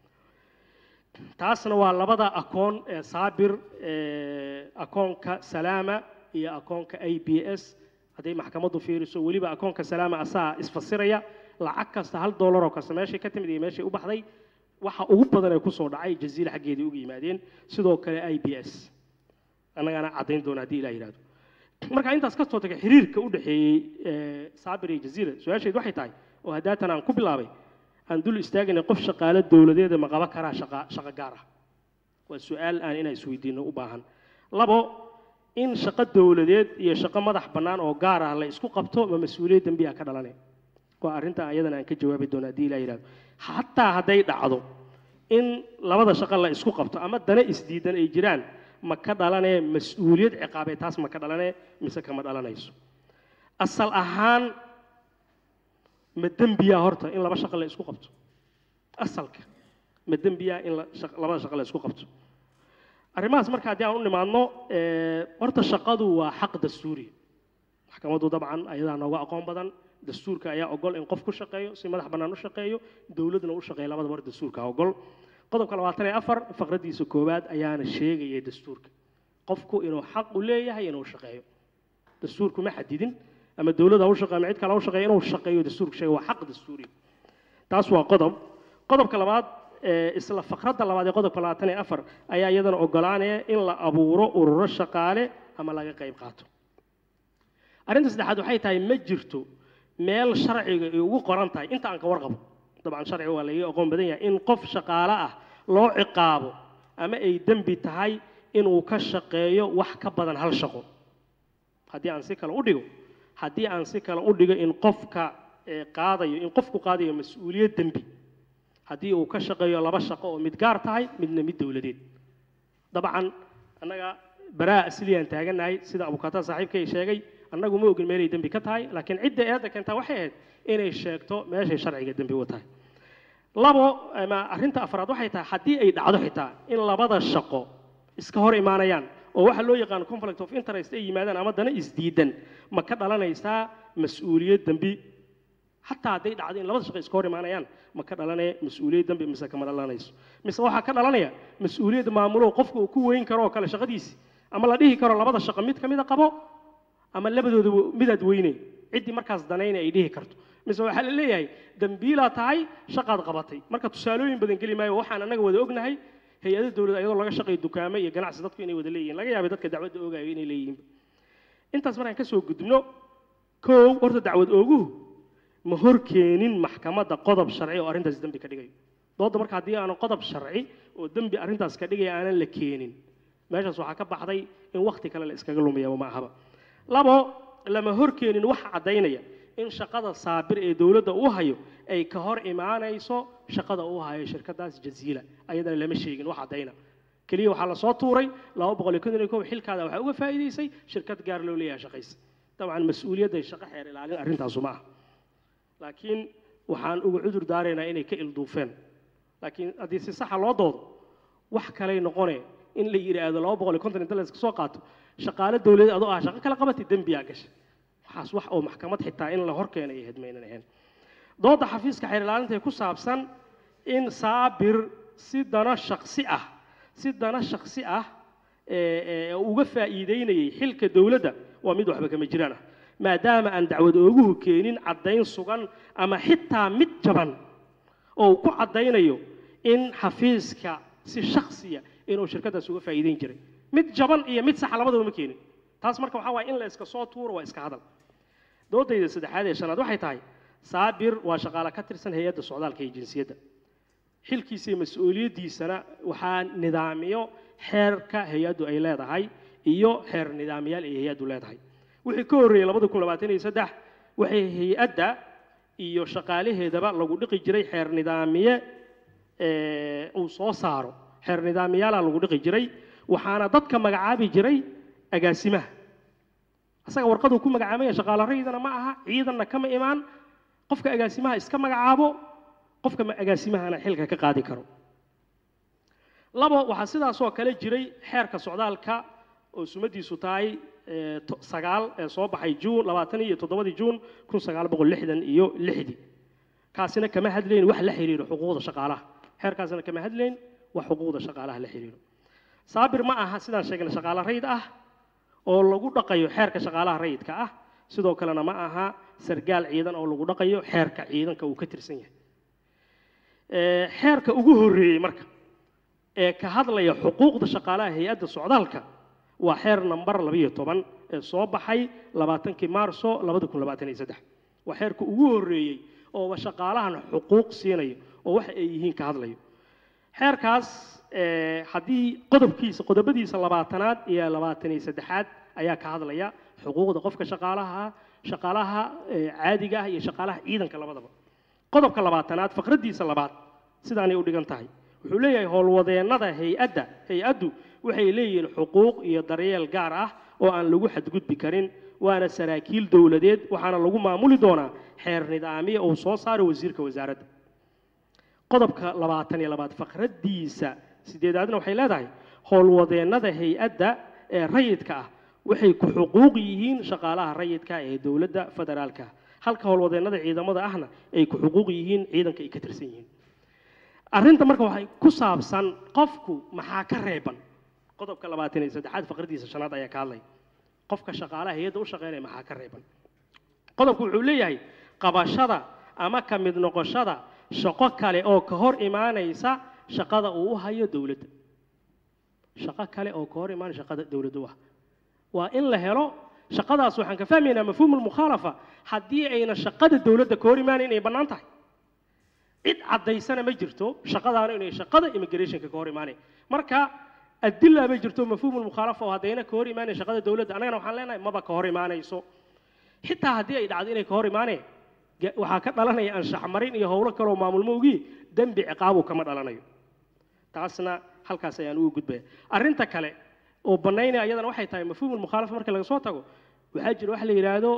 taasna waa labada akoon ee saabir akoonka salaama iyo akoonka ABS hadday maxkamaddu fiiriso weliba akoonka salaama asaa isfasiraya lacag kasta $1 oo kasta meeshay ka timid iyo meeshay u baxday waxa ugu badan ee ku soo dhacay jaziila xaggeedii uga yimaadeen sidoo kale ABS annagana caddayn doona haddii ilaa yidhaahdo marka intaas ka soo tagay xiriirka u dhexeeyey saabir iyo jaziila su-aasheedu waxay tahay oo haddaatan aan ku bilaabay aan dul istaagina qof shaqaale dawladeeda ma qaban karaa shaqo gaar ah waa su'aal aan inaan isweydiino u baahan labo in shaqo dawladeed iyo shaqo madax bannaan oo gaar ah la isku qabto ma mas'uuliyad dambiya ka dhalanay waa arrinta ayadana aan ka jawaabi doono haddii ilaa yidhaahdo xataa hadday dhacdo in labada shaqo la isku qabto ama dana isdiidan ay jiraan ma ka dhalanee mas'uuliyad ciqaabeed taas ma ka dhalanee mise kama dhalanayso asal ahaan ma dembiyaa horta in laba shaqo la isku qabto asalka ma dembiyaa in labada shaqo la isku qabto arrimahaas marka haddii aan u nimaadno horta shaqadu waa xaq dastuuri maxkamaddu dabcan ayadaa nooga aqoon badan dastuurka ayaa ogol in qof ku shaqeeyo si madax bannaan u shaqeeyo dawladuna u shaqeeyo labada mar dastuurka ogol qodobka 24 faqradiisa koowaad ayaana sheegaya dastuurka qofku inuu xaq u leeyahay inuu shaqeeyo dastuurku ma xadidin ama dawladda u shaqeeyo ama cid kale u shaqeeyo inuu shaqeeyo dastuurku sheegay waa xaq dastuuri taas waa qodobka labaad isla faqradda labaad ee qodobka 24 ayaa iyadana ogolaanaya in la abuuro ururo shaqaale ama laga qayb qaato arrinta saddexaad waxay tahay ma jirto meel sharciga ay ugu qoran tahay inta aan ka warqabo dabcan sharciga waa laga aqoon badan yahay in qof shaqaale ah loo ciqaabo ama ay dembi tahay inuu ka shaqeeyo wax ka badan hal shaqo haddii aan si kale u dhigo in qofka qofku qaadayo mas'uuliyad dembi haddii uu ka shaqeeyo laba shaqo oo mid gaar tahay midna mid dawladeed dabcan annaga baraa asliyaan taaganahay sida abukaata saaxiibkay sheegay annagu ma ogin meelay dembi ka tahay laakiin cidda eedda keenta waxay ahayd inay sheegto meeshay sharciga dembi u tahay labo ama arrinta afraad waxay tahay haddii ay dhacdo xitaa in labada shaqo iska hor imaanayaan oo waxa loo yaqaan conflict of interest ay yimaadaan ama dana isdiidan ma ka dhalanaysaa mas'uuliyad dembi حتى هذي دعدين لبض شقي سكوري معنا يان ما كان لنا مسؤولية دم بمسك ما لنا نيس مثل واحد كان لنا مسؤولية معمولة قفك وكوين كرو كلا شقديس أما لديه كرو لبض الشقة ميت كميدا قبو أما لبض ميدا ويني عدي مركز دنين أيديه كرتو مثل واحد اللي هي دمبيلا تاعي شقة قبطي مركز تسألوين بدن كلمة وحنا نجوا ذوقنا هي الدولة أيضا لقى شقي الدكامة يجنع صدق فيني ودليين لقى يا بدك دعوة أوجا فيني ليين أنت اسمعنا كسو قدمنا كو ورد دعوة أوجو مهور كينين محكمة قضب شرعي وأرنت الدم بكديجي ضد مرك عادي أنا قضب شرعي والدم بأرنت كديجي أنا اللي كينين ماشي صح كبح حدي إن وقتي كلا الإسكاجلهم يا وما هبا لما هور كينين وح عدينيا إن شقة صابر دولة وهايو أي كهر إمانة يسو شقة وهاي شركة داس جزيلة أيضا اللي مشي إن واحد عدينا كليه وحلا صوتوري لو بقول يكون لكم حل كذا وحقوق فائدة سي شركة جارلوليا شقيس طبعا مسؤولية ده شقة حير العالم أرنت عصمها لكن waxaan ugu cudur daareynaa inay ka ilduufeen laakiin hadii si sax loo doodo wax kale noqonay in la yiraahdo 250 inta la iska soo qaato shaqaale dawladeed adoo ah shaqo kala qabatay dambiya gashay waxaas wax oo maxkamad xitaa in la hor keenay hadmeynayeen dooda xafiiska xeer ilaalinta ku saabsan in saabir si dana shakhsi ah uga faa'iideynayay xilka dawladda waa mid waxba kama jiraan maadaama aan dacwad ooguhu keenin caddayn sugan ama xitaa mid jaban oo ku caddaynayo in xafiiska si shakhsiya inuu shirkadaas uga faa'iideyn jiray mid jaban iyo mid sax labadaba ma keenin taas marka waxa waa in la iska soo tuuro waa iska hadal doodayda saddexaad ee shanaad waxay tahay saabir waa shaqaale ka tirsan hay'adda socdaalka iyo jinsiyadda xilkiisa iyo mas'uuliyadiisana waxaa nidaamiyo xeerka hay'addu ay leedahay iyo xeer nidaamyaal ay hay'addu leedahay wixii ka horreeyay 2023 waxay hay'adda iyo shaqaalaheedaba lagu dhiqi jiray xeer nidaamiye uu soo saaro xeer nidaamyaala lagu dhiqi jiray waxaana dadka magacaabi jiray agaasimaha asaga warqadu ku magacaabay shaqaalareydana ma aha ciidanna kama imaan qofka agaasimaha iska magacaabo qofka agaasimahana xilka ka qaadi karo labo waxa sidaas oo kale jiray xeerka socdaalka oo sumadiisu tahay sagaal soo baxay June 27 June 1966 kaasina kama hadleen wax la xiriiro xuquuqda shaqaalaha xeerkaasina kama hadleen wax xuquuqda shaqaalaha la xiriiro saabir ma aha sidaan sheegnay shaqaale rayd ah oo lagu dhaqayo xeerka shaqaalaha raydka ah sidoo kalena ma aha sargaal ciidan oo lagu dhaqayo xeerka ciidanka uu ka tirsan yahay xeerka ugu horeeyay marka ee ka hadlaya xuquuqda shaqaalaha hay'adda socdaalka waa xeer number 12 ee soo baxay 20 Maarso 2023 waa xeerka ugu horeeyay oo shaqaalahan xuquuq siinayo oo wax ay yihiin ka hadlayo xeerkaas haddii qodobadiisa 20aad iyo 23aad ayaa ka hadlaya xuquuqda qofka shaqaalaha caadiga ah iyo shaqaalaha ciidanka labadaba qodobka 20aad faqradiisa labaad sidaanay u dhigan tahay wuxuu leeyahay howlwadeennada hay'addu waxay leeyihiin xuquuq iyo daryeel gaar ah oo aan lagu xadgudbi karin waana saraakiil dawladeed waxaana lagu maamuli doonaa xeer nidaamiye oo soo saaro wasiirka wasaaradda qodobka 22aad faqradiisa 8aadna waxay leedahay howlwadeennada hay'adda ee rayidka ah waxay ku xuquuq yihiin shaqaalaha rayidka ee dawladda federaalka halka howlwadeennada ciidamada ahna ay ku xuquuq yihiin ciidanka ay ka tirsan yihiin arrinta marka waxay ku saabsan qofku maxaa ka reeban qodobka 23aad faqradiisa 5aad ayaa ka hadlay qofka shaqaalaha hay'adda u shaqeynaya maxaa ka reeban qodobku wuxuu leeyahay qabashada ama ka mid noqoshada shaqo kale oo ka hor imaanaysa shaqada uu hayo dawladda shaqo kale oo ka hor imaanaysa shaqada dawladda waa in la helo shaqadaas waxaan ka fahmaynaa mafhuumul mukhalafa haddii ayna shaqada dawladda ka hor imaanayn ay bannaan tahay cid cadaysana ma jirto shaqadaana inay shaqada immigrationka ka hor imaanay marka adilla ma jirto mafhuumul mukhalafa oo hadayna ka hor imaanay shaqada dawladda anagana waxaan leenahay maba ka hor imaanayso xitaa haddii ay dhacdo inay ka hor imaanay waxaa ka dhalanaya anshax marin iyo howlo kale oo maamul moogii dambi ciqaabu kama dhalanayo taasna halkaas ayaan ugu gudbaya arrinta kale oo banaynaya ayadana waxay tahay mafhuumul mukhalafa marka laga soo tago waxaa jira wax la yiraahdo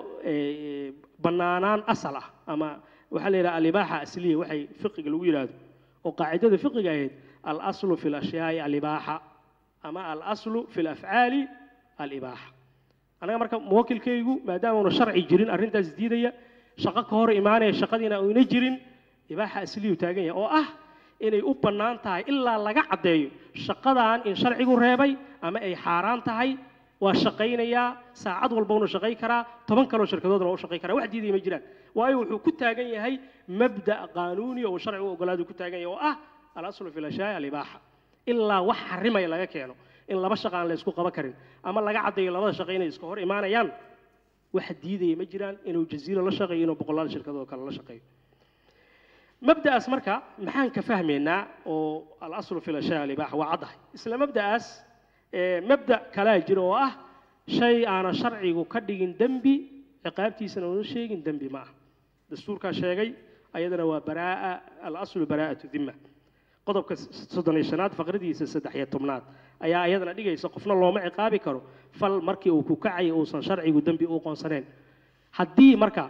banaanaan asal ah ama waxa la yiraahdaa al-ibaaha asliya waxay fiqiga lagu yiraahdo oo qaacidada fiqiga ahayd al-aslu fi al-ashyaa'i al-ibaaha ama al-aslu fi al-af'aali al-ibaaha anaga marka muwakkilkaygu maadaama uu sharci jirin arrintaas diidaya shaqo ka hor imaanaya shaqadiina uu jirin ibaaha asliyu taagan yahay oo ah inay u bannaan tahay ilaa laga cadeeyo shaqadan in sharcigu reebay ama ay xaaraan tahay waa shaqaynayaa saacad walba uu shaqay karaa 10 kale oo shirkadoodna uu shaqay karaa wax diiday ma jiraan waayo wuxuu ku taagan yahay mabda qaanuuni oo sharcigu ogolaado ku taagan yahay oo ah al-aslu fi al-ashyaa' al-ibaaha ilaa wax xarimay laga keeno in laba shaqo aan la isku qaban karin ama laga cadeeyo labada shaqo inay iska hor imaanayaan wax diiday ma jiraan inuu jaziiro la shaqeeyo inuu boqolaal shirkadood kale la shaqeeyo mabda'aas marka maxaan ka fahmaynaa oo al-aslu fi al-ashyaa' al-ibaaha waa cadahay isla mabda'aas mabda kala jiro oo ah shay aan sharcigu ka dhigin dambi ciqaabtiisana uu sheegin dambi ma ah dastuurka sheegay ayadana waa baraa al-aslu baraa'atu dhimma qodobka 35aad faqradiisa 13aad ayaa ayadana dhigaysa qofna looma ciqaabi karo fal markii uu ku kacay oo san sharcigu dambi uu qoonsaneen haddii marka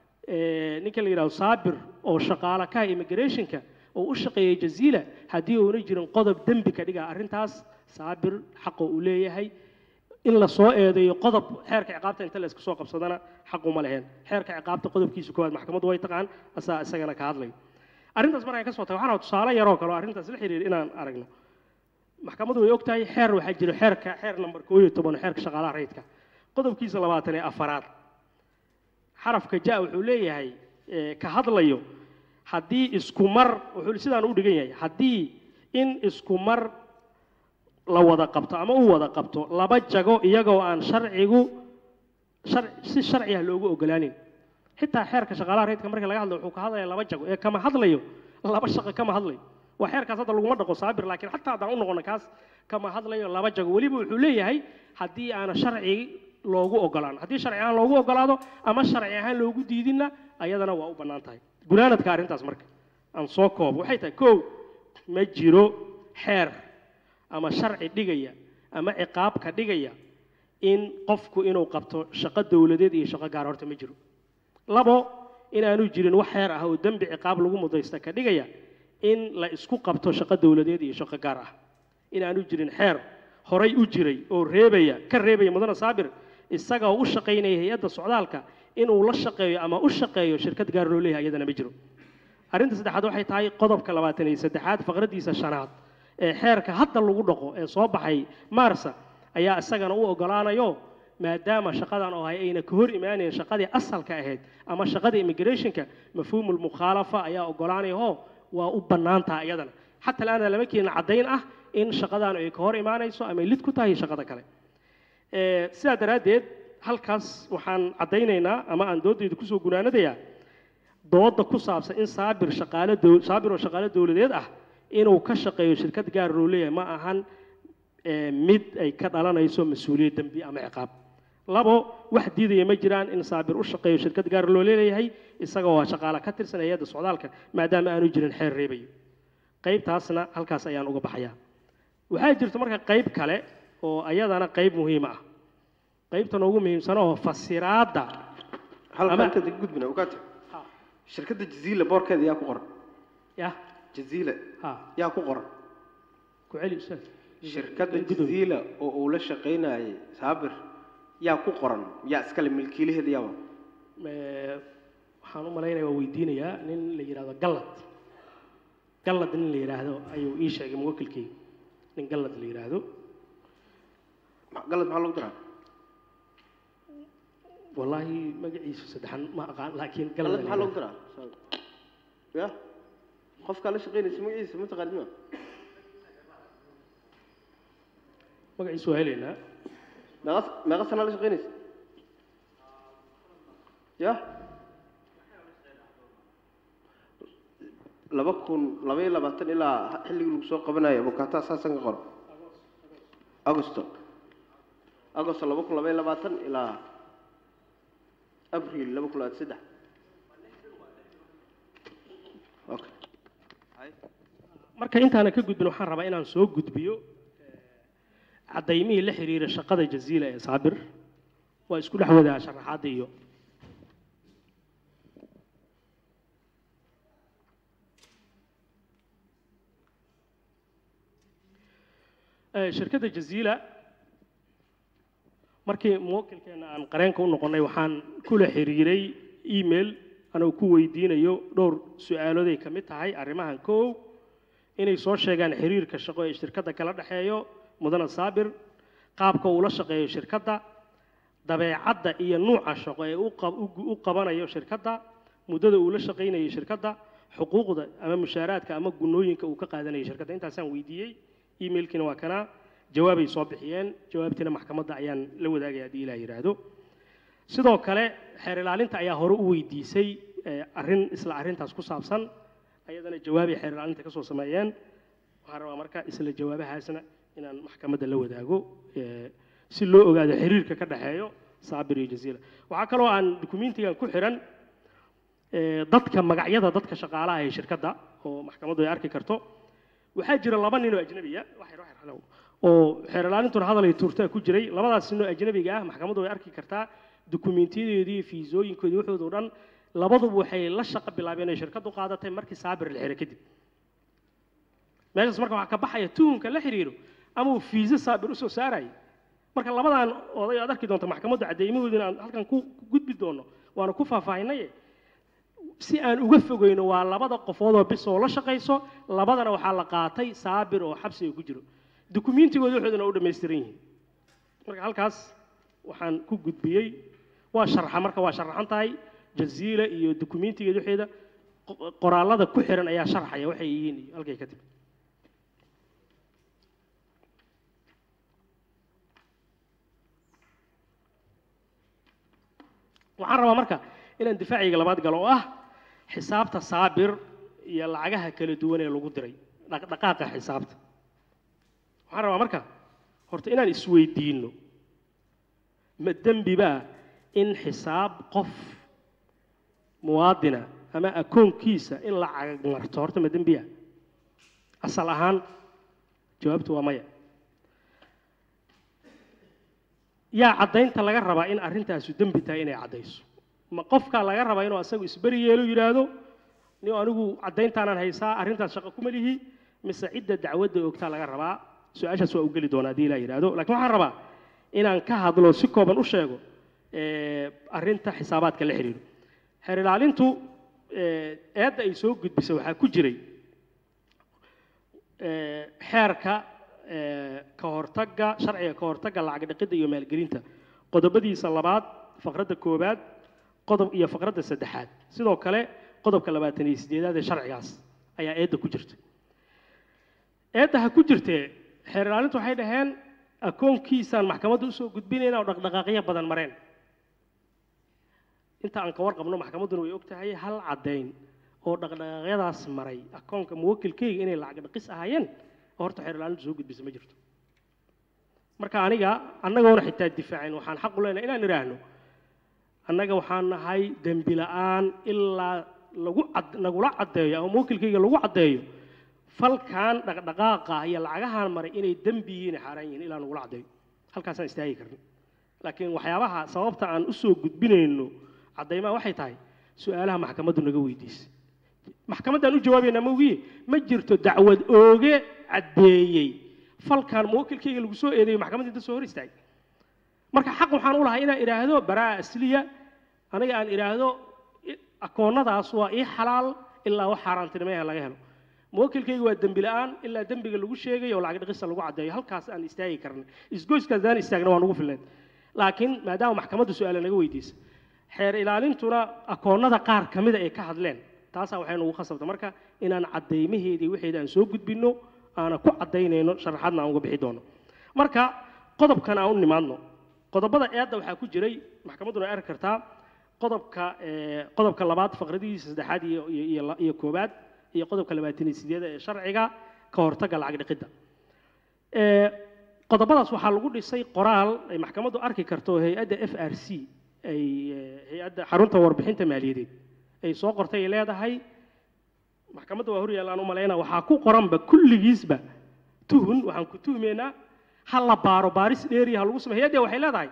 ninka la yiraahdo saabir oo shaqaale ka immigrationka oo u shaqeeyay jaziila haddii uu jirin qodob dambi ka dhiga arrintaas saabir xaq uu leeyahay in la soo eedeeyo qodob xeerka ciqaabta inta la isku soo qabsadana xaq uma lahayn xeerka ciqaabta qodobkiisa koowaad maxkamaddu way taqaan asagana ka hadlay arrintaas markaan ka soo tago waxaan tusaale yar oo kale oo arrintaas la xiriir inaan aragno maxkamaddu way ogtahay xeer waxa jira xeer number 12 xeerka shaqaalaha rayidka qodobkiisa 24aad xarafka jaa wuxuu leeyahay ka hadlayo haddii isku mar wuxuu sidaan u dhigan yahay haddii in isku mar la wada qabto ama uu wada qabto laba jago iyagoo aan sharcigu si sharci ah loogu ogolaanin xitaa xeerka shaqaalaha rayidka marka laga hadlayo wuxuu ka hadlayaa laba jago ee kama hadlayo laba shaqo kama hadlayo waa xeerkaas hadda laguma dhaqo saabir laakiin xataa haddaan u noqono kaas kama hadlayo laba jago weliba wuxuu leeyahay haddii aan sharci loogu ogolaan haddii sharci ahaan loogu ogolaado ama sharci ahaan loogu diidina ayadana waa u bannaan tahay gunaanadka arrintaas marka aan soo koobo waxay tahay kow ma jiro xeer ama sharci dhigaya ama ciqaab ka dhigaya in qofku inuu qabto shaqo dawladeed iyo shaqo gaar horta ma jiro labo in aanu jirin wax xeer ah oo dambi ciqaab lagu mudaysta ka dhigaya in la isku qabto shaqo dawladeed iyo shaqo gaar ah in aanu jirin xeer horay u jiray oo reebaya mudana saabir isaga oo u shaqeynaya hay'adda socdaalka inuu la shaqeeyo ama u shaqeeyo shirkad gaar loo leeyahay ayadana ma jiro arrinta saddexaad waxay tahay qodobka 23aad faqradiisa 5aad ee xeerka hadda lagu dhaqo ee soo baxay maarsa ayaa isagana u ogolaanayo maadaama shaqadan oo ayna ka hor imaanayeen shaqadii asalka ahayd ama shaqadii immigrationka mafhuumul mukhalafa ayaa ogolaanayo waa u banaantaa iyadana hatta laana lama keenin cadeyn ah in shaqadan ay ka hor imaanayso ama lid ku tahay shaqada kale sidaa daraadeed halkaas waxaan cadaynaynaa ama aan doodayda kusoo gunaanadayaa dooda ku saabsan in saabir oo shaqaale dawladeed ah inuu ka shaqeeyo shirkad gaar loo leeyahay ma ahan mid ay ka dhalanayso mas'uuliyad dambi ama ciqaab labo wax diidaya ma jiraan in saabir u shaqeeyo shirkad gaar loo leeyahay isagoo shaqaale ka tirsan hay'adda socdaalka maadaama aanu jirin xeer reebayo qaybtaasna halkaas ayaan uga baxayaa waxaa jirta marka qayb kale oo ayadana qayb muhiim ah qaybtan ugu muhiimsan oo fasiraada halka inta gudbina ogaata shirkadda jaziila boorkeeda yaa ku qoran ya jaziila yaa ku qoran ku celi ustaad shirkadda jaziila oo uu la shaqeynayay saabir yaa ku qoran yaa iskale milkiilaheeda yaa waxaan u malaynayaa waa weydiinayaa nin la yiraahdo gallad nin la yiraahdo ayuu ii sheegay muwakkilkii nin gallad la yiraahdo gallad maxaa lagu diraa والله ما قعيش سدحن ما أقال لكن قال محل قدرة يا خف قال شقين اسمه عيسى متقدمة ما قعيش سؤالنا ما غسنا على شقين يا 2022 ilaa xilligii lagu soo qabanayo abukaata asaasan ka qor agosto 2022 ilaa abriil 2023 okay marka intaana ka gudbin waxaan rabaa inaan soo gudbiyo cadaymihii la xiriira shaqada jaziila ee saabir waa isku dhex wadaa sharaxaada iyo shirkadda jaziila markii muwakkilkeena aan qareenka u noqonay waxaan kula xiriiray email anoo ku weydiinayo dhowr su'aalood ay ka mid tahay arrimahan koow inay soo sheegaan xiriirka shaqo ee shirkadda kala dhaxeeyo mudana saabir qaabka uu la shaqeeyo shirkadda dabeecadda iyo nuuca shaqo ee u qabanayo shirkadda muddada uu la shaqeynayo shirkadda xuquuqda ama mushaaraadka ama gunooyinka uu ka qaadanayo shirkadda intaasaan weydiiyey emailkiina waa kana jawaabay soo bixiyeen jawaabtiina maxkamadda ayaan la wadaagay haddii ilaa yiraahdo sidoo kale xeer ilaalinta ayaa hore u weydiisay isla arrintaas ku saabsan ayadana jawaabay xeer ilaalinta ka soo sameeyeen waxaan rabaa marka isla jawaabahaasna inaan maxkamadda la wadaago si loo ogaado xiriirka ka dhaxeeyo saabir iyo jaziila waxaa kaloo aan dukumentigan ku xiran dadka magacyada dadka shaqaalaha ee shirkadda oo maxkamaddu ay arki karto waxaa jira laba nin oo ajnabiya oo xeer ilaalintuna hadal ay tuurtaa ku jiray labadaas nin oo ajnabiga ah maxkamaddu way arki kartaa dukumentiyadeedii fiisooyinkoodii waxooda dhan labaduba waxay la shaqo bilaabeen ay shirkaddu qaadatay markii saabir la xiray kadib meeshaas marka waxaa ka baxaya tuhunka la xiriiro ama uu fiisa saabir u soo saarayay marka labadan oday aad arki doonto maxkamaddu cadeymahoodina aan halkan ku gudbi doono waana ku faahfaahinaye si aan uga fogeyno waa labada qofood oo bis oo la shaqayso labadana waxaa la qaatay saabir oo xabsiga ku jiro dukumentigooda waxoodana u dhammaystiran yihiin marka halkaas waxaan ku gudbiyey waa sharxa marka waa sharaxan tahay jaziila iyo dukumentigeeda waxeeda qoraallada ku xiran ayaa sharxaya waxay yihiin iyo halkay ka timi waxaan rabaa marka inaan difaaciga labaad galo oo ah xisaabta saabir iyo lacagaha kala duwan ee lagu diray dhaqdhaqaaqa xisaabta waxaan rabaa marka horta inaan isweydiino ma dembi baa in xisaab qof muwaadina ama akoonkiisa in la cagmarto horta ma dembiya asal ahaan jawaabtu waa maya yaa caddaynta laga rabaa in arrintaasu dembi tahay inay caddayso ma qofkaa laga rabaa inuu asagu isberi yeelo yidhaahdo nin anigu caddayntaanaan haysaa arrintaas shaqo kuma lihi mise cidda dacwadda ogtaa laga rabaa su-aashaas waa u geli doonaa haddii ilaa yidhaahdo laakiin waxaan rabaa inaan ka hadlo si kooban u sheego arrinta xisaabaadka la xiriiro xeer ilaalintu eedda ay soo gudbisay waxaa ku jiray xeerka ka hortagga sharciga ka hortagga lacag dhiqidda iyo maalgelinta qodobadiisa labaad faqradda koowaad qodob iyo faqradda saddexaad sidoo kale qodobka 28 ee sharcigaas ayaa eedda ku jirta eedda ha ku jirtee xeer ilaalintu waxay dhaheen akoonkiisaan maxkamadda usoo gudbinayna oo dhaqdhaqaaqyo badan mareen inta aan ka warqabno maxkamadduna way og tahay hal caddayn oo dhaqdhaqaaqyadaas maray akoonka muwakkilkayga inay lacag dhaqis ahaayeen oo horta xeer ilaalintu soo gudbisa ma jirto marka annagoona xitaa difaacin waxaan xaq u leenahay inaan idhaahno annaga waxaan nahay dembi la'aan ilaa nagula caddeeyo ama muwakkilkayga lagu caddeeyo falkan dhaqdhaqaaqa iyo lacagahan maray inay dembi yihiin xaaraan yihiin ilaa nagula caddeeyo halkaasaan istaagi karna laakiin waxyaabaha sababta aan usoo gudbinayno caddaymaha waxay tahay su-aalaha maxkamaddu naga weydiisay maxkamaddaan u jawaabaynaa mawgiye ma jirto dacwad ooge caddeeyey falkan muwakkilkayga lagu soo eedeeyo maxkamadda inta soo hor istaagay marka xaq waxaan u lahay inaan idhaahdo baraa asliya aniga aan idhaahdo akoonnadaas waa ii xalaal ilaa wax xaaraantinimeha laga helo muwakkilkayga waa dembi la'aan ilaa dembiga lagu sheegayo oo lacag dhaqista lagu caddeeyo halkaas aan istaagi karnay isgoyskaas daan istaagna waa nagu filneed laakiin maadaama maxkamaddu su-aala naga weydiisay xeer ilaalintuna akoonnada qaar ka mida ay ka hadleen taasaa waxay nagu khasabta marka inaan caddaymaheedii waxeeda aan soo gudbinno aana ku caddaynayno sharaxaadna aan uga bixi doono marka qodobkan aan u nimaadno qodobada eedda waxaa ku jiray maxkamadduna arki kartaa qodobka labaad faqradihiisa saddexaad iyo koowaad iyo qodobka 28 ee sharciga ka hortagga lacag dhiqidda qodobadaas waxaa lagu dhisay qoraal ay maxkamaddu arki karto hay'adda FRC ay hay'adda xarunta warbixinta maaliyadeed ay soo qortay ay leedahay maxkamadda waa hor yeelaan u maleynaa waxaa ku qoranba kulligiisba tuhun waxaan ku tuhmeynaa hal la baaro baaris dheeri ha lagu sameeyo hay'adda waxay leedahay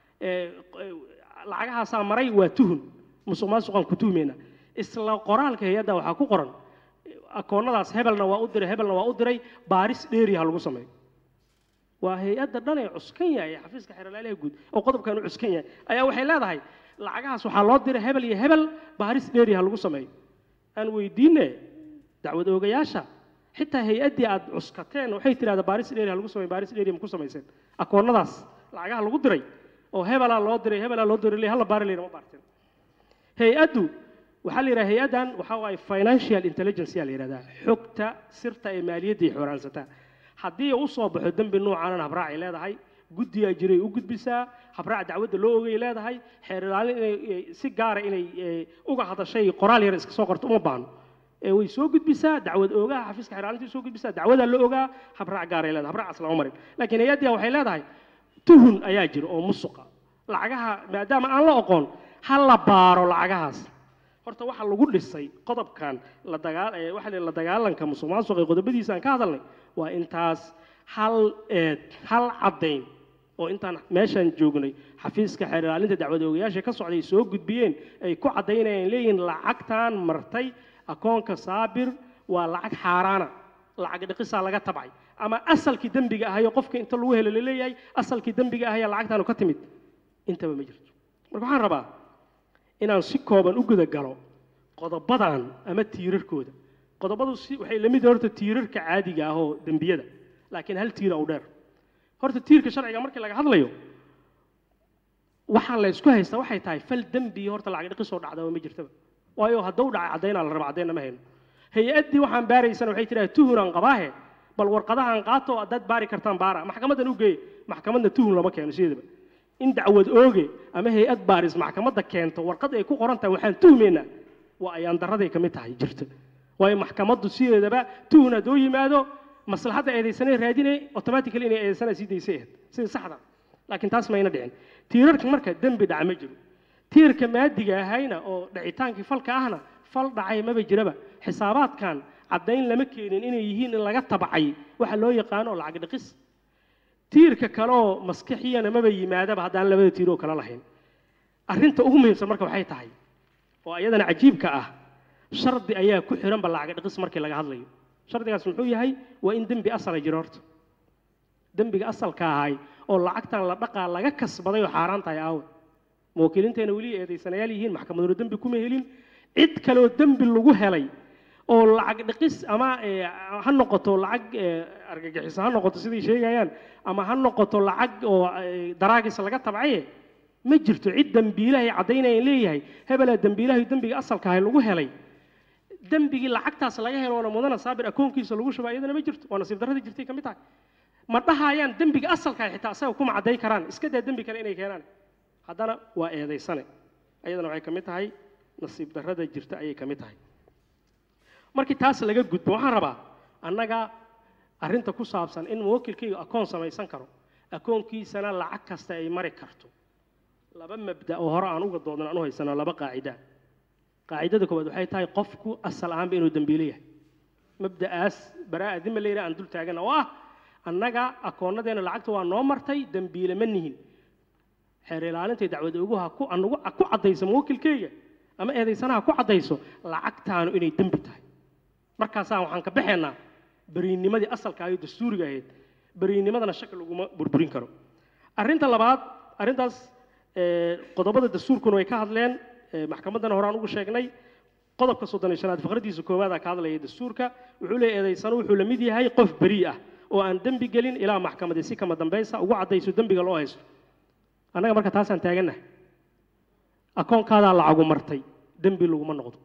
lacagahaasaa maray waa tuhun musuqmaasuqaan ku tuhmeynaa isla qoraalka hay'adda waxaa ku qoran akoonnadaas hebelna waa u diray baaris dheeri ha lagu sameeyo waa hay'adda dhan ee cuskan yahay xafiiska xeerlaalaha guud oo qodobkan u cuskan yahay ayaa waxay leedahay lacagahaas waxaa loo diray hebel iyo hebel baaris dheeri ha lagu sameeyo aan weydiinay dacwad oogayaasha xitaa hay'addii aad cuskateen waxay tiraahdaa baaris dheeri ha lagu sameeyo baaris dheeri ma ku samayseen akoonnadaas lacagaha lagu diray oo hebelaa loo diray hal baari leeyma baarteen hay'addu waxaa la yiraahdaa hay'adan waxa waaye financial intelligence yaa la yiraahdaa xogta sirta ee maaliyadda iyo xoraansata haddii uu soo baxo dambi noocan habraac ay leedahay guddiga jiray u gudbisaa habraac dacwadda loo ogay leedahay xeer ilaalin inay si gaar ah inay uga hadashay qoraal yar iska soo qorto uma baahno way soo gudbisaa dacwad oogaha xafiiska xeer ilaalinta soo gudbisaa dacwada la ogaa habraac gaar ay leedahay habraac asla ma marin laakiin hay'adda waxay leedahay tuhun ayaa jira oo musuqa lacagaha maadaama aan la aqoon hal la baaro lacagahaas horta waxa lagu dhisay qodobkan waxa la dagaalanka musuqmaasuqa qodobadiisa aan ka hadalnay waa intaas hal caddayn oo intaan meeshan joognay xafiiska xeer ilaalinta dacwada oogayaasha ka socday soo gudbiyeen ay ku caddaynayaan leeyihiin lacagtan martay akoonka saabir waa lacag xaaraana lacag dhiqisaa laga tabcay ama asalkii dembiga ahayo qofka inta lagu helo leeyahay asalkii dembiga ahayo lacagtan ka timid intaba ma jirto marka waxaan rabaa inaan si kooban u guda galo qodobadan ama tiirarkooda qodobadu waxay la mid horta tiirarka caadiga ah oo dembiyada laakiin hal tiir oo dheer horta tiirka sharciga markii laga hadlayo waxa la isku haystaa waxay tahay fal dembi horta lacag dhiqis oo dhacda ma jirtaba waayo hadduu dhacay caddayn la rabo caddayn ma hayno hay'addii waxaan baaraysana waxay tiraa tuhunaan qabaahe bal warqadahan qaato dad baari kartaan baara maxkamadan u geey maxkamadna tuhun lama keeno sideedaba in dacwad ooge ama hay'ad baaris maxkamadda keento warqad ay ku qoran tahay waxaan tuhmeynaa waa ayaan daraday ka mid tahay jirta waayo maxkamaddu sideedaba tuhun hadduu yimaado maslaxadda eedaysanay raadinay automatically inay eedaysana sii daysay sida saxda laakiin taas mayna dhicin tiirarka marka dembi dhaca ma jiro tiirka maadiga ahayna oo dhacitaankii falka ahna fal dhacay maba jiraba xisaabaadkan caddayn lama keenin inay yihiin in laga tabacay waxa loo yaqaano lacag dhiqis tiirka kale oo maskaxiyana maba yimaadaba haddaan labada tiir oo kala lahayn arrinta ugu muhiimsan marka waxay tahay oo iyadana cajiibka ah shardi ayaa ku xiran ba lacag dhiqis markii laga hadlayo shardigaas muxuu yahay waa in dembi asal jiro horta dembiga asalka ahay oo lacagtan la dhaqaa laga kasbaday oo xaaraan tahay aaw muwakkiliinteena weli eedaysanayaal yihiin maxkamaduna dembi kuma helin cid kale oo dembi lagu helay oo lacag dhiqis ama ha noqoto lacag argagixis ha noqoto sidii sheegayaan ama ha noqoto lacag oo daraagis laga tabcay ma jirto cid dambiilahay caddaynaya leeyahay hebela dambiilahay dembiga asalka ahay lagu helay dembigii lacagtaas laga heloona mudana saabir akoonkiisa lagu shubaa iyadana ma jirto waa nasiib darradii jirtay ka mid tahay ma dhahayaan dembiga asalka xitaa asaga kuma cadday karaan iska daa dembi kale inay keenaan haddana waa eedaysane ayadana waxay ka mid tahay nasiib darrada jirta ayay ka mid tahay markii taas laga gudbo waxaan rabaa annaga arrinta ku saabsan in muwakkilkaygu akoon samaysan karo akoonkiisana lacag kasta ay mari karto laba mabda oo hore aan uga doodno aan u haysano laba qaacida qaacidada koowaad waxay tahay qofku asal ahaanba inuu dambiile yahay mabda'aas baraa dima leeyahay aan dul taagan oo ah annaga akoonnadeena lacagta waa noo martay dambiile ma nihin xeer ilaalinta dacwad uguha ku anagu ku cadayso muwakkilkayga ama eedaysanaha ku cadayso lacagtaanu inay dambi tahay markaasaan waxaan ka baxaynaa bariinimadii asalka ahayd dastuuriga ahayd bariinimadana shaki laguma burburin karo arrinta labaad arrintaas qodobada dastuurkuna way ka hadleen maxkamaddana horaan ugu sheegnay qodobka 35aad faqradiisa koowaad ka hadlaya dastuurka wuxuu leeyahay eedaysano wuxuu la mid yahay qof bari ah oo aan dambi gelin ilaa maxkamadda si kama dambaysa ugu cadayso dambiga loo haysto annaga marka taasaan taaganahay akoonkaada lacagu martay dambi laguma noqdo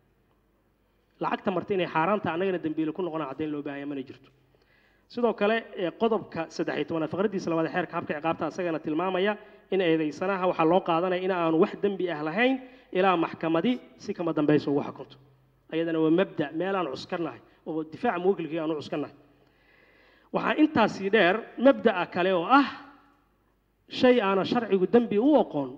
lacagta martay inay xaaraanta annagana dambiile ku noqonaa caddayn loo baahan mana jirto sidoo kale qodobka 13aad faqradiisa labaad xeerka habka ciqaabta asagana tilmaamaya in eedaysanaha waxa loo qaadanaya in aanu wax dambi ah lahayn ilaa maxkamadii si kama dambayso ugu xukunto ayadana waa mabda meel aan cuskannahay oo difaaca muwakkilkii aan u cuskannahay waxaa intaasi dheer mabda'a kale oo ah shay aana sharcigu dambi u aqoon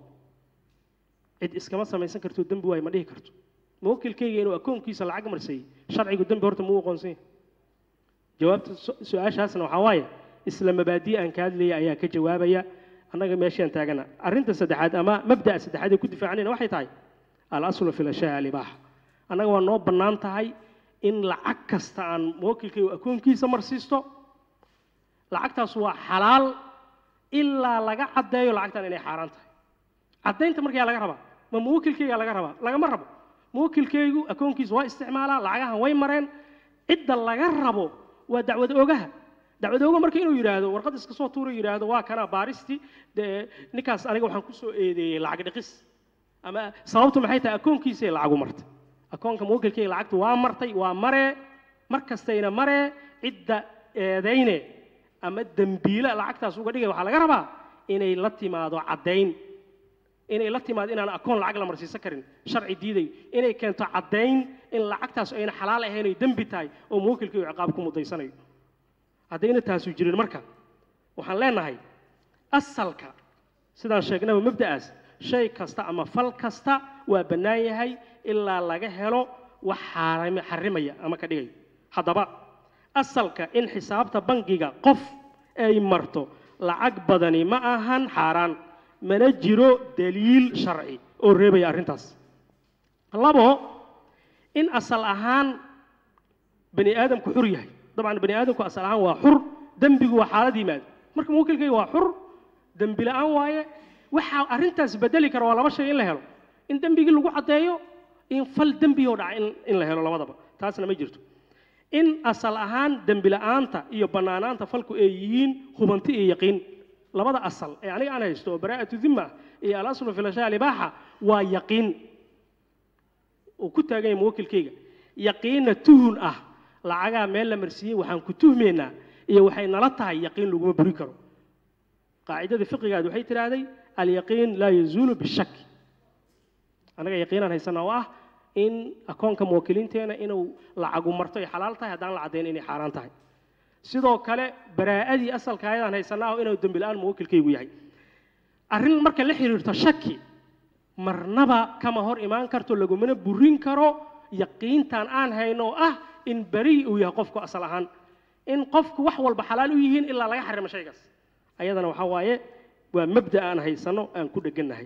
cid iskama samaysan karto dambi way ma dhihi karto muwakkilkayga inuu akoonkiisa lacag marsay sharcigu dambi horta ma u aqoonsan jawaabta su'aashaasna waxa waaye isla mabaadi aan ka hadlayay ayaa ka jawaabaya annaga meeshaan taagana arrinta saddexaad ama mabda'a saddexaad ee ku difaacanayna waxay tahay al-aslu fil ashyaa al-ibaaha annaga waa noo bannaan tahay in lacag kasta aan muwakkilkayga akoonkiisa marsiisto lacagtaas waa xalaal ilaa laga caddeeyo lacagtan inay xaaraan tahay caddaynta markaa laga rabaa ma muwakkilkayga laga rabaa lagama rabo muwakkilkaygu akoonkiisa waa isticmaalaa lacagahan way mareen cidda laga rabo waa dacwad oogaha dacwad ooga marka inuu yidhaahdo warqad iska soo tuuro yidhaahdo waa kana baaristi ninkaas aniga waxaan ku soo eedeeyey lacag dhiqis ama sababtu maxay tahay akoonkiisay lacagu martay akoonka muwakkilkayga lacagtu waa martay waa maree mar kastayna maree cidda eedayne ama dambiila lacagtaas uga dhigay waxaa laga rabaa inay la timaado caddayn inay la timaado inaan akoon lacag la marsiisan karin sharci diiday inay keento caddayn in lacagtaas ayna xalaal ahayn ay dambi tahay oo muwakkilkaygu ciqaab ku mudaysanayo haddayna taasu jirin marka waxaan leenahay asalka sidaan sheegnaba mabda'aas shay kasta ama fal kasta waa bannaan yahay ilaa laga helo wax xarimaya ama ka dhigay haddaba asalka in xisaabta bangiga qof ay marto lacag badani ma ahan xaaraan mana jiro daliil sharci oo reebaya arrintaas labo in asal ahaan bani aadamku xur yahay dabcan bani aadamku asal ahaan waa xur dembigu waa xaalad yimaado marka muwakkilkayga waa xur dembi la'aan waaye waxa arrintaas bedeli kara waa laba shay in la helo in dembigii lagu caddeeyo in fal dembiyoo dhaca in la helo labadaba taasna ma jirto in asal ahaan dembi la'aanta iyo bannaanaanta falku ay yihiin hubanti iyo yaqiin labada asal ee aniga aan haysto oo baraa'atu dhimma iyo al-aslu fil ashyaa al-ibaaha waa yaqiin oo ku taagan yahay muwakkilkayga yaqiinna tuhun ah lacagaa meel la marsiiyey waxaan ku tuhmaynaa iyo waxay nala tahay yaqiin laguma buri karo qaacidada fiqigaad waxay tiraahday al-yaqiin laa yazuulu bishak anaga yaqiinaan haysanaa oo ah in akoonka muwakkiliinteena inuu lacagu marto ay xalaal tahay haddaan la caddayn inay xaaraan tahay sidoo kale baraa'adii asalka ayadaan haysanaa oo inuu dembi la'aan muwakkilkaygu yahay arrin marka la xiriirto shaki marnaba kama hor imaan karto lagumana burin karo yaqiintan aan hayno oo ah in bari uu yahay qofku asal ahaan in qofku wax walba xalaal u yihiin ilaa laga xarimo shaygaas ayadana waxa waaye waa mabda aan haysano aan ku dheganahay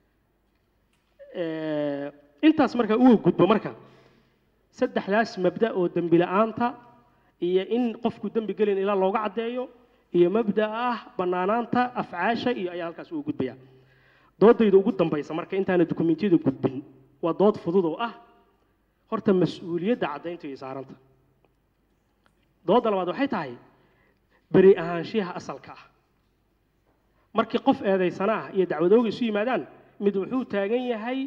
intaas marka uu gudbo marka saddexdaas mabda oo dambi la'aanta iyo in qofku dambi gelin ilaa looga caddeeyo iyo mabda ah bannaanaanta afcaasha iyo ayaa halkaas uu gudbaya doodayda ugu dambaysa marka intaana dukumentiyada gudbin waa dood fudud oo ah horta mas'uuliyadda caddaynta iyo saaranta doodda labaad waxay tahay beri ahaanshiyaha asalka ah markii qof eedaysana ah iyo dacwadooga isu yimaadaan mid wuxuu taagan yahay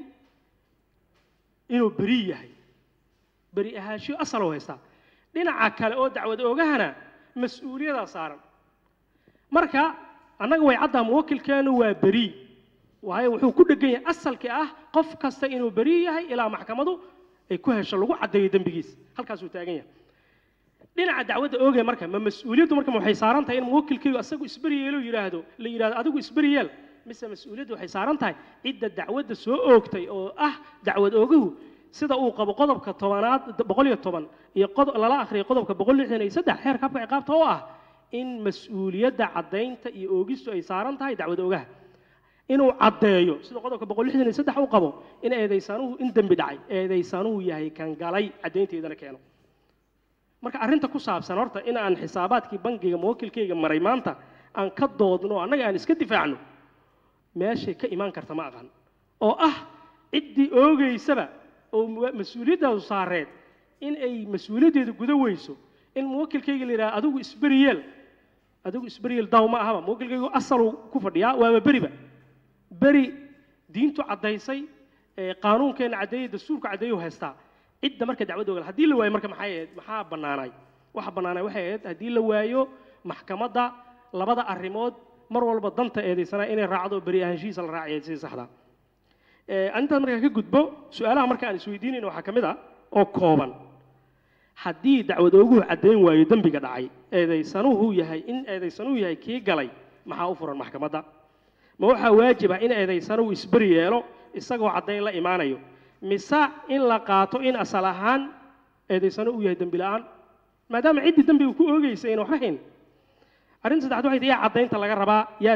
inuu beri yahay beri ahaanshiyo asal oo haysta dhinaca kale oo dacwad oogahana mas'uuliyada saaran marka annaga way caddaa muwakkilkeenu waa beri waayo wuxuu ku dhegan yahay asalkii ah qof kasta inuu beri yahay ilaa maxkamadu ay ku hesho lagu caddeeyo dembigiisa halkaasuu taagan yahay dhinaca dacwadda oogaya marka ma mas'uuliyaddu marka waxay saaran tahay in muwakkilkaygu asagu isberi yeelo yidhaahdo la yidhaahdo adigu isberi yeel mise mas'uuliyaddu waxay saaran tahay cidda dacwadda soo oogtay oo ah dacwad ooguhu sida uu qabo qodobka 110 iyo lala akhriyo qodobka 163 xeerka habka ciqaabta oo ah in mas'uuliyadda caddaynta iyo oogistu ay saaran tahay dacwad oogaha inuu caddeeyo sida qodobka 163 uu qabo in eedaysanuhu in dambi dhacay eedaysanuhu yahay kan galay caddaynteedana keeno marka arrinta ku saabsan horta in aan xisaabaadkii bangiga muwakkilkayga maray maanta aan ka doodno annaga aan iska difaacno meeshay ka imaan karta ma aqaan oo ah ciddii oogaysaba oo mas'uuliyaddaadu saareed in ay mas'uuliyaddeedu guda weyso in muwakkilkayga la yidhaha adigu isberiyeel daaw ma ahaba muwakkilkaygu asaluu ku fadhiyaa waaba beri diintu caddaysay qaanuunkeenna caddeeyey dastuurka caddeeyuu haystaa cidda marka dacwadda ogal haddii la waayo marka maxaa bannaanay waxa bannaanay waxay ahayd haddii la waayo maxkamadda labada arrimood mar walba danta eedaysanaa inay raacdo beri ahaanshihiisa la raaciyo si saxda intaas markaa ka gudbo su'aalaha marka aan isweydiinayno waxaa ka mid ah oo kooban haddii dacwad ooguhu caddayn waayo dembiga dhacay eedaysanuhu yahay kii galay maxaa u furan maxkamadda ma waxaa waajib ah in eedaysanuhu isbari yeelo isagoo caddayn la imaanayo mise in la qaato in asal ahaan eedaysanu uu yahay dembi la'aan maadaama ciddii dembiga ku oogaysa ayna waxba hayn arrinta saddexaad waxay tahay yaa caddaynta laga rabaa yaa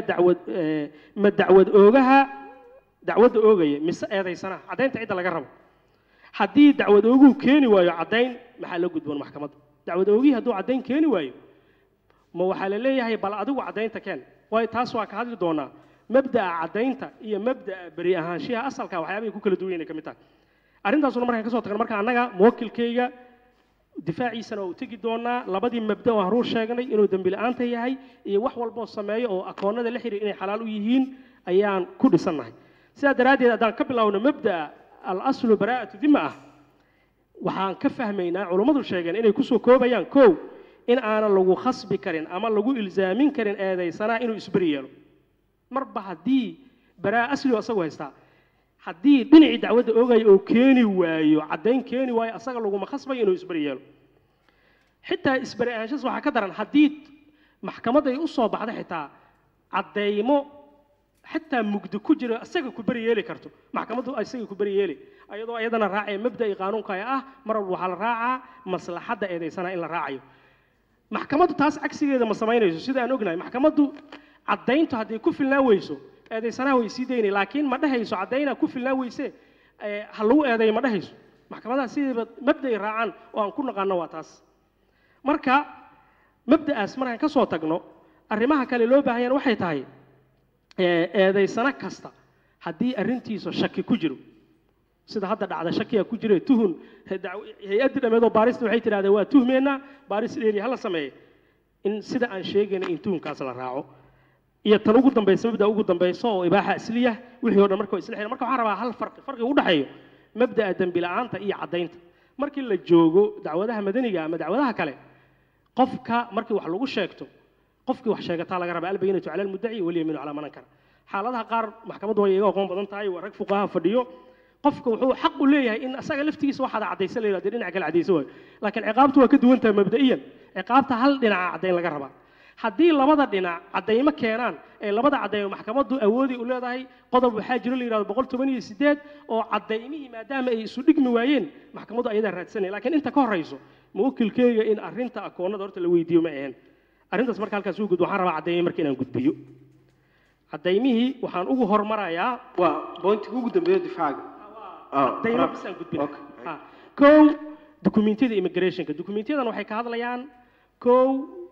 ma dacwad oogaha dacwadda oogaya mise eedaysanaha caddaynta cidda laga rabo haddii dacwad ooguhu keeni waayo caddayn maxaa la gudboon maxkamadda dacwad oogihii hadduu caddayn keeni waayo ma waxaa la leeyahay bal adigu caddaynta keen waayo taas waa ka hadli doonaa mabda'a caddaynta iyo mabda'a beri ahaanshiha asalka waxyaabahay ku kala duwan yihiin ka mid tahay arrintaasuna markaan ka soo tagno marka annaga muwakilkayga difaaciisana waa u tegi doonaa labadii mabda oo haruur sheegnay inuu dembi la'aanta yahay iyo wax walboo sameeyo oo akoonnada la xiriir inay xalaal u yihiin ayaan ku dhisannahay sidaa daraaddeed haddaan ka bilaawno mabda'a al-aslu baraa'atu dima ah waxaan ka fahmaynaa culummadu sheegeen inay kusoo koobayaan kow in aanan lagu khasbi karin ama lagu ilzaamin karin eedaysanaa inuu isberi yeelo marba haddii baraa asligu asagu haystaa haddii dhinacii dacwadda oogaya oo keeni waayo caddayn keeni waayo asaga laguma khasbayo inuu isberi yeelo xitaa isberi ahaanshaas waxaa ka daran haddii maxkamadday u soo baxda xitaa caddaymo حتى مجد كجرا أسيق كبري يلي كرتو محكمة أسيق كبري يلي أيضا راعي مبدأ قانون كيا مرة وحال راعة مصلحة إذا سنة إلا راعيه محكمة تاس عكسي إذا مصمين يسوع سيدا نقولنا محكمة عدين تهدي كفلنا ويسو إذا سنة ويسيديني لكن ما ده يسوع عدينا كفلنا ويسه هلو إذا ما ده يسوع محكمة سيدا مبدأ راعان وأنكون قانون تاس مركا مبدأ أسمرها كسوة تجنو الرماها كاللو بهاي وحي تاي eedaysana kasta haddii arrintiisa shaki ku jiro sida hadda dhacda shakiya ku jira tuhun hay-adda dhameedoo baarista waxay tidhahdeen waa tuhmeena baaris dheeri hala sameeye in sida aan sheegayna in tuhunkaas la raaco iyo tan ugu dambaysa mabda ugu dambayso oo ibaaxa asliya wixii oo dhan marka isla xiriir marka waxaan rabaa hal farqi u dhaxeeyo mabda'a dambi la'aanta iyo caddaynta markii la joogo dacwadaha madaniga ama dacwadaha kale qofka markii wax lagu sheegto qofkii wax sheegataa laga rabaa albayinatu cala almuddaci walyamiinu calaa man ankara xaaladaha qaar maxkamaddu way iga aqoon badan tahay waa rag fuqaha fadhiyo qofka wuxuu xaq u leeyahay in asaga laftigiisa waxaad caddaysa la yidhahdo dhinac kale caddaysa waayo laakiin ciqaabtu waa ka duwan tahay mabda'iyan ciqaabta hal dhinaca caddayn laga rabaa haddii labada dhinac caddaymo keenaan ee labada caddaymo maxkamaddu awoodi u leedahay qodob waxaa jiro la yidhahdo 118 oo caddaymihii maadaama ay isu dhigmi waayeen maxkamaddu ayadaa raadsanaya laakiin inta ka horrayso muwakilkeyga in arrinta akoonnada horta la weydiiyo ma ahayn arrintaas marka halkaas uu gudbo waxaan rabaa caddeeyay marka inaan gudbiyo caddeymihii waxaan ugu hormarayaa waa boontiga ugu dambeeya difaaca cadeymo bisaan gudbina kow dukumentiyada immigrationka dukumentyadan waxay ka hadlayaan kow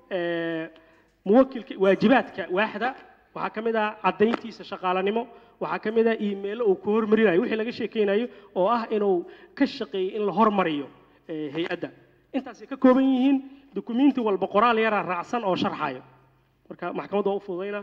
muwakilka waajibaadka waaxda waxaa ka mid ah caddayntiisa shaqaalanimo waxaa ka mid ah iimaylo uu ku hormarinayo wixii laga sheekaynayo oo ah inuu ka shaqeeyo in la hormariyo hay-adda intaasay ka kooban yihiin dukumenti walba qoraal yaraa raacsan oo sharxayo marka maxkamadda waa u fududayna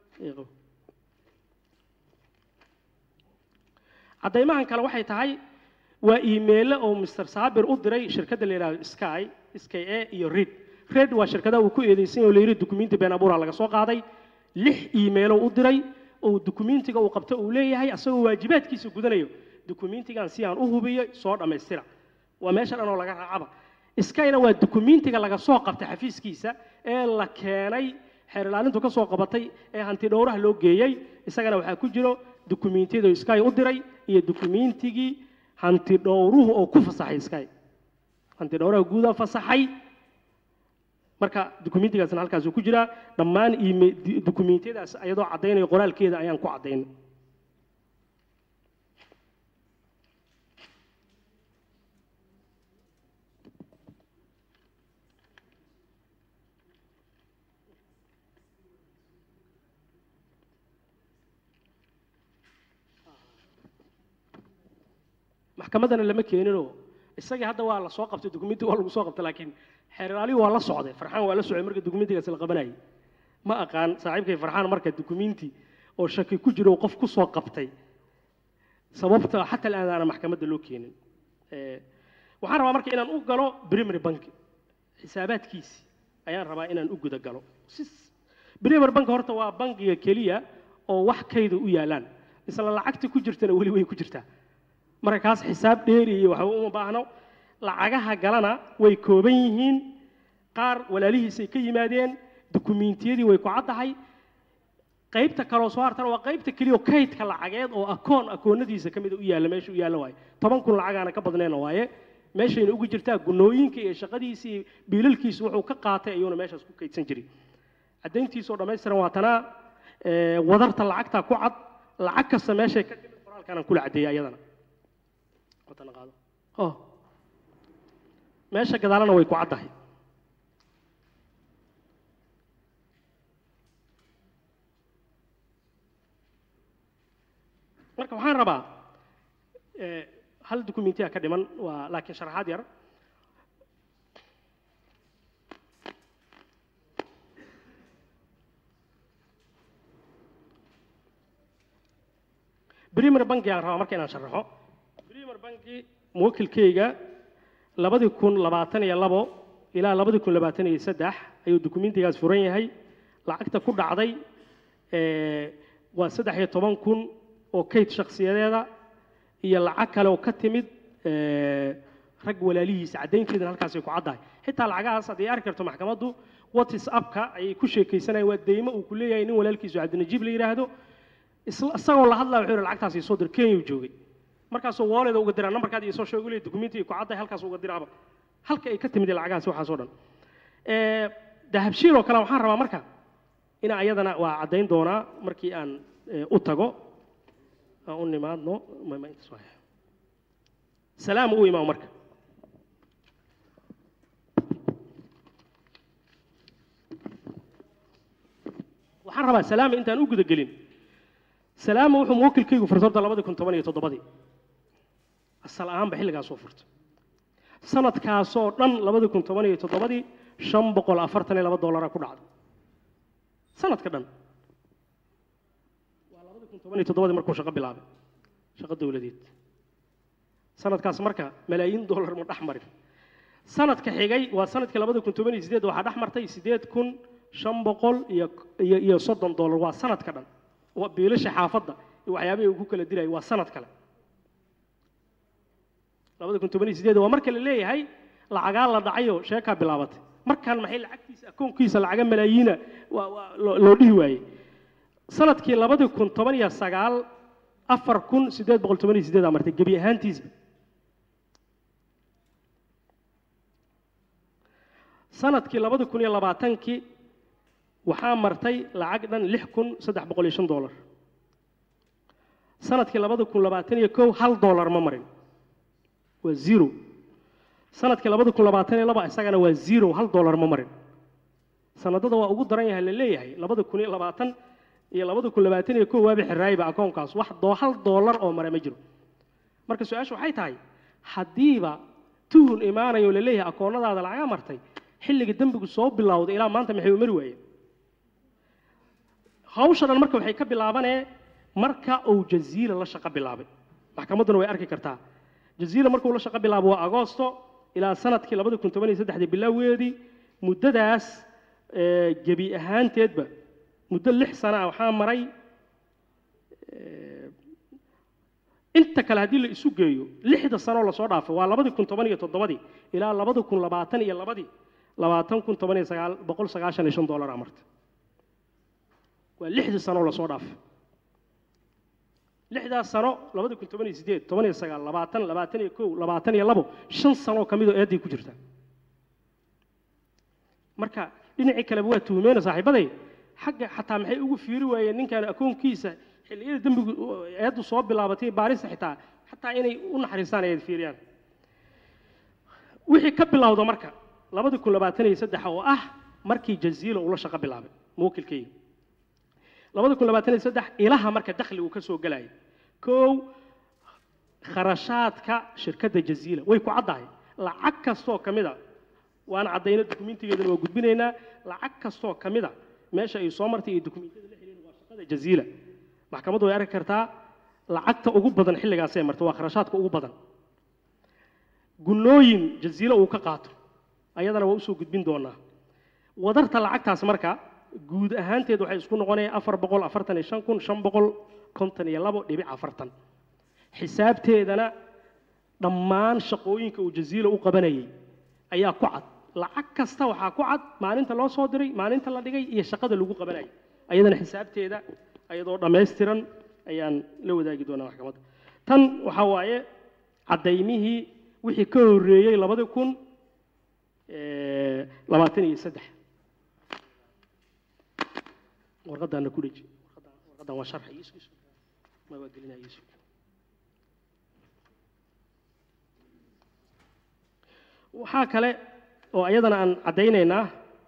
caddaymahan kale waxay tahay waa iimaylo oo Mr. Saabir u diray shirkadda la yiraahdo Sky A iyo Red waa shirkadda uu ku eedeysan yahay oo la yiri dukumenti been abuur laga soo qaaday 6 iimaylo u diray oo dukumentiga uu qabto uu leeyahay asagoo waajibaadkiisa gudanayo dukumentigan si aan u hubiyo soo dhameystira waa meesha dhan oo laga raacaba Skyna waa dukumentiga laga soo qabtay xafiiskiisa ee la keenay xeer ilaalintu ka soo qabatay ee hanti dhowraha loo geeyay isagana waxa ku jiro dukumentiyada Sky u diray iyo dukumentigii hanti dhowruhu oo ku fasaxay Sky hanti dhowraha guud fasaxay marka dukumentigaasna halkaas ku jira dhammaan dukumentiyadaas ayadoo cadeynay qoraalkeeda ayaan ku cadeynay maxkamadana lama keenino isaga hadda waa la soo qabtay dukumenti waa lagu soo qabtay laakiin xeerlaali waa la socday farxaan waa la socday marka dukumentigaas la qabanayay ma aqaan saaxiibkay farxaan marka dukumenti oo shaki ku jiro qof ku soo qabtay sababta xataa aan maxkamadda loo keenin waxaan rabaa marka inaan u galo primary bank xisaabaadkiisi ayaan rabaa inaan u guda galo primary bank horta waa bankiga kaliya oo wax kayda u yaalaan isla lacagta ku jirtana wali way ku jirtaa markaas xisaab dheeri iyo waxa uu u baahno lacagaha galana way kooban yihiin qaar walaalihiisay ka yimaadeen dukumiintiyadii way ku caddahay qaybta kale soo hartan waa qaybta kaliya kaydka lacageed oo akoonadiisa kamid u yaala meesha u yaala waaye 10,000 lacagana ka badneena waaye meeshayna ugu jirtaa gunooyinka iyo shaqadiisii biilalkiisu wuxuu ka qaatay ayuuna meeshaas ku kaydsan jiray caddayntiisa oo dhammaystiran waa tanaa wadarta lacagta ku cad lacag kasta meeshay ka timid qoraalkan aan kula cadeeyay ayadana watan qaado meesha gadaalana way ku caddahay marka waxaan rabaa hal dukumiintiya ka dhiman waa laakiin sharaxaad yar Premier Bank aan rabaa marka inaan sharaxo Premier Bank muwakkilkayga 2022 ilaa 2023 ayuu dukumiintigaas furan yahay lacagta ku dhacday waa 13,000 oo kayd shakhsiyadeeda iyo lacag kale oo ka timid rag walaalihiisa caddaynteedana halkaas ay ku caddahay xitaa lacagahaas haddii arki karto maxkamaddu WhatsApp-ka ayay ku sheekaysanayaan waa deymo uu ku leeyahay nin walaalkiisu Cabdinajiib la yiraahdo isagoo la hadlaa wuxuu lacagtaas soo dir Kenya joogay markaasoo wallet uga diraa nambarkaad iyo soo sheegay dukumiinti ku caddahay halkaas uga diraaba halka ay ka timid lacagahaas waxa soo dhan dahabshiil oo kale waxaan rabaa marka in ayadana waa caddayn doonaa markii aan u tago aan nimaadno ma inta soo yahay salaam u imaam marka waxaan rabaa salaam intaan u guda gelin salaam wuxuu muwakkilkaygu furtay 2017 asal ahaan ba xilligaas soo furtay sanadkaas oo dhan 2017 $542 ku dhacday sanadka dhan waa 2017 markuu shaqo bilaabay shaqo dawladeed sanadkaas marka malaayiin dollar ma dhaxmarin sanadka xigay waa sanadkii 2018 waxa dhaxmartay $8,530 waa sanadka dhan waa biilasha xaafadda iyo waxyaabaha uu ku kala diray waa sanad kale 2018 waa marka la leeyahay lacagaa la dhacayo sheeka bilaabatay markaan maxay lacagtiisa akoonkiisa lacaga malaayiina loo dhihi waayay sanadkii 2019 4,888 martay gabi ahaantiisa sanadkii 2020 waxaa martay lacag dhan $6,305 sanadkii 2021 $1 ma marin waa zero sanadkii 2022 isagana waa zero $1 ma marin sanadada waa ugu daran yahay la leeyahay 2020 iyo 2021 waa bixiraayba akoonkaas wax $1 oo maray ma jiro marka su'aashu waxay tahay hadiiba tuhun imaanayo la leeyahay akoonadaada laga martay xilliga dambigu soo bilowday ilaa maanta maxay u mari waayeen hawshan marka waxay ka bilaabanee marka uu jaziila la shaqo bilaabay maxkamadduna way arki kartaa jaziila markuu la shaqo bilaabo waa agoosto ilaa sanadkii 2013 bilowgeedii muddadaas gabi ahaanteedba muddo 6 sano ah waxaa maray inta kale haddii la isu geeyo 6 sano la soo dhaafay waa 2017 ilaa 2022 $20,995 amartay waa 6 sano la soo dhaafay 6 sano 2018 19 20 21 5 sano kamid oo eeday ku jirta marka dhinacii kale waa tuhmeena saaxiibaday xagga xataa maxay ugu fiiri waayeen ninkan akoonkiisa xilliyada dambigu eedu soo bilaabatay baarista xataa inay u naxariistaan ay fiiriyaan wixii ka bilowdo marka 2023 oo ah markii jaziila uu la shaqo bilaabay muwakkilkayga 2023 ilaha marka dakhli uu ka soo galay koow kharashaadka shirkadda jaziila way ku caddahay lacag kastoo kamida waan cadayna dukumiintigeedana waa gudbinaynaa lacag kastoo kamida meesha ay soo martay iyo dukumiintiyada la xiriireen waa shaqada jaziila maxkamaddu way arki kartaa lacagta ugu badan xilligaas ay martay waa kharashaadka ugu badan gunooyin jaziila uu ka qaato ayadana waa u soo gudbin doonaa wadarta lacagtaas marka guud ahaanteed waxay isku noqonayaan 445,552.40 xisaabteedana dhammaan shaqooyinka uu jaziila u qabanayay ayaa ku cad lacag kasta waxaa ku cad maalinta loo soo diray maalinta la dhigay iyo shaqada lagu qabanayay ayadana xisaabteeda ayadoo dhammaystiran ayaan la wadaagi doonaa maxkamadda tan waxaa waaye cadaymihii wixii ka horreeyey 2023 warqadana ku dhaji warqadan waa sharxi isu ma waa gelinaa isu waxaa kale oo ayadana aan cadaynaynaa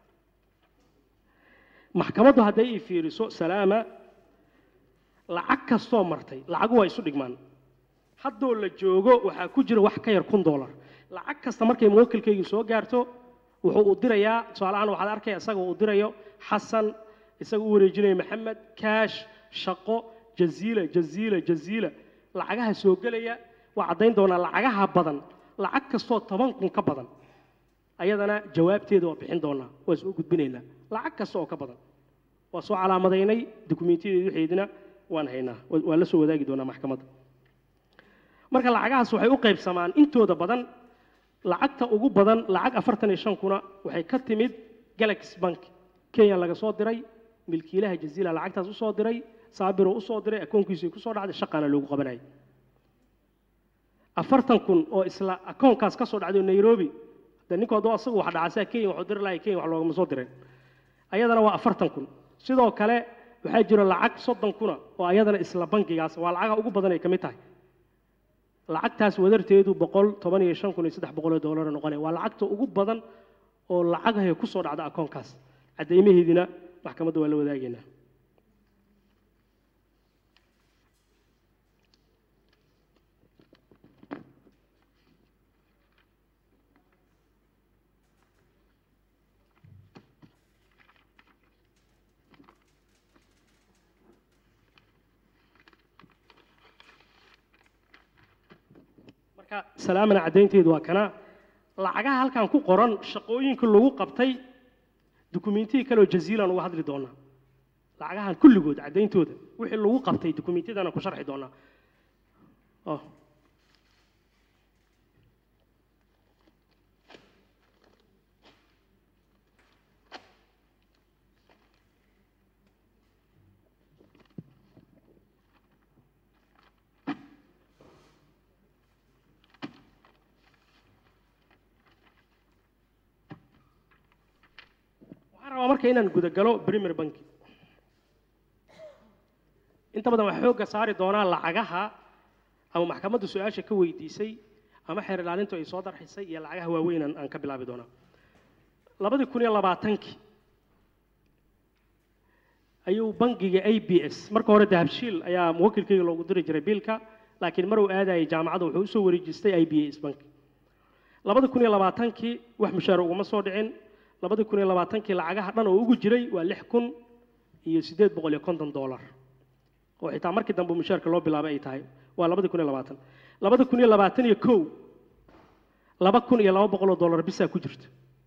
maxkamaddu hadday i fiiriso salaama lacag kastoo martay lacagu waa isu dhigmaan haddoo la joogo waxaa ku jira wax ka yar $1,000 lacag kasta markay muwakkilkaygu soo gaarto wuxuu u dirayaa su'aalahan waxaad arkay isaga uu dirayo xasan isaga u wareejinaya maxamed kaash shaqo jaziila lacagaha soo galaya waa cadayn doonaa lacagaha badan lacag kastoo 10,000 ka badan ayadana jawaabteeda waa bixin doonaa waa soo gudbinaynaa lacag kasta oo ka badan waa soo calaamadaynay dukumiintiyadeedu waxeedina waan haynaa waa la soo wadaagi doonaa maxkamadda marka lacagahaas waxay u qaybsamaan intooda badan lacagta ugu badan lacag 45 kuna waxay ka timid Galaxy Bank Kenya laga soo diray milkiilaha jaziila lacagtaas u soo diray saabiro u soo diray akoonkiisa ku soo dhacday shaqana loogu qabanay 40,000 oo isla akoonkaas ka soo dhacday Nairobi ninkoodu asagu waxa dhacay Kenya wuxuu dir lahayd Kenya wax loogama soo diray ayadana waa 40,000 sidoo kale waxaa jira lacag 30,000 oo ayadana isla bankigaas waa lacagaha ugu badan ay kamid tahay lacagtaas wadarteedu $115,300 noqonay waa lacagta ugu badan oo lacagaha ku soo dhacda akoonkaas cadeymaheedina maxkamadda waa la wadaagaynaa salaamana cadeynteedu waa kana lacagaha halkan ku qoran shaqooyinka lagu qabtay dukumiintiga kale oo jaziilan uga hadli doona lacagahan kulligood cadeyntooda wixii lagu qabtay dukumiintidana ku sharxi doona marka inaan guda galo Premier Bank inta badan waxa xooga saari doonaa lacagaha ama maxkamaddu su'aasha ka weydiisay ama xeer ilaalintu ay soo darxisay iyo lacagaha waaweyn aan ka bilaabi doonaa 2020 ayuu bangiga ABS marka hore dahabshiil ayaa muwakkilkayga loogu diray jiray biilka laakiin mar uu aadayay jaamacadda wuxuu u soo wareejistay ABS Bank 2020 wax mushaar ugu ma soo dhicin 2020 lacagaha dhan oo ugu jiray waa $6,850 oo xitaa markii dambe mushaarka loo bilaabay ay tahay waa 2021 $2,200 bisa ku jirta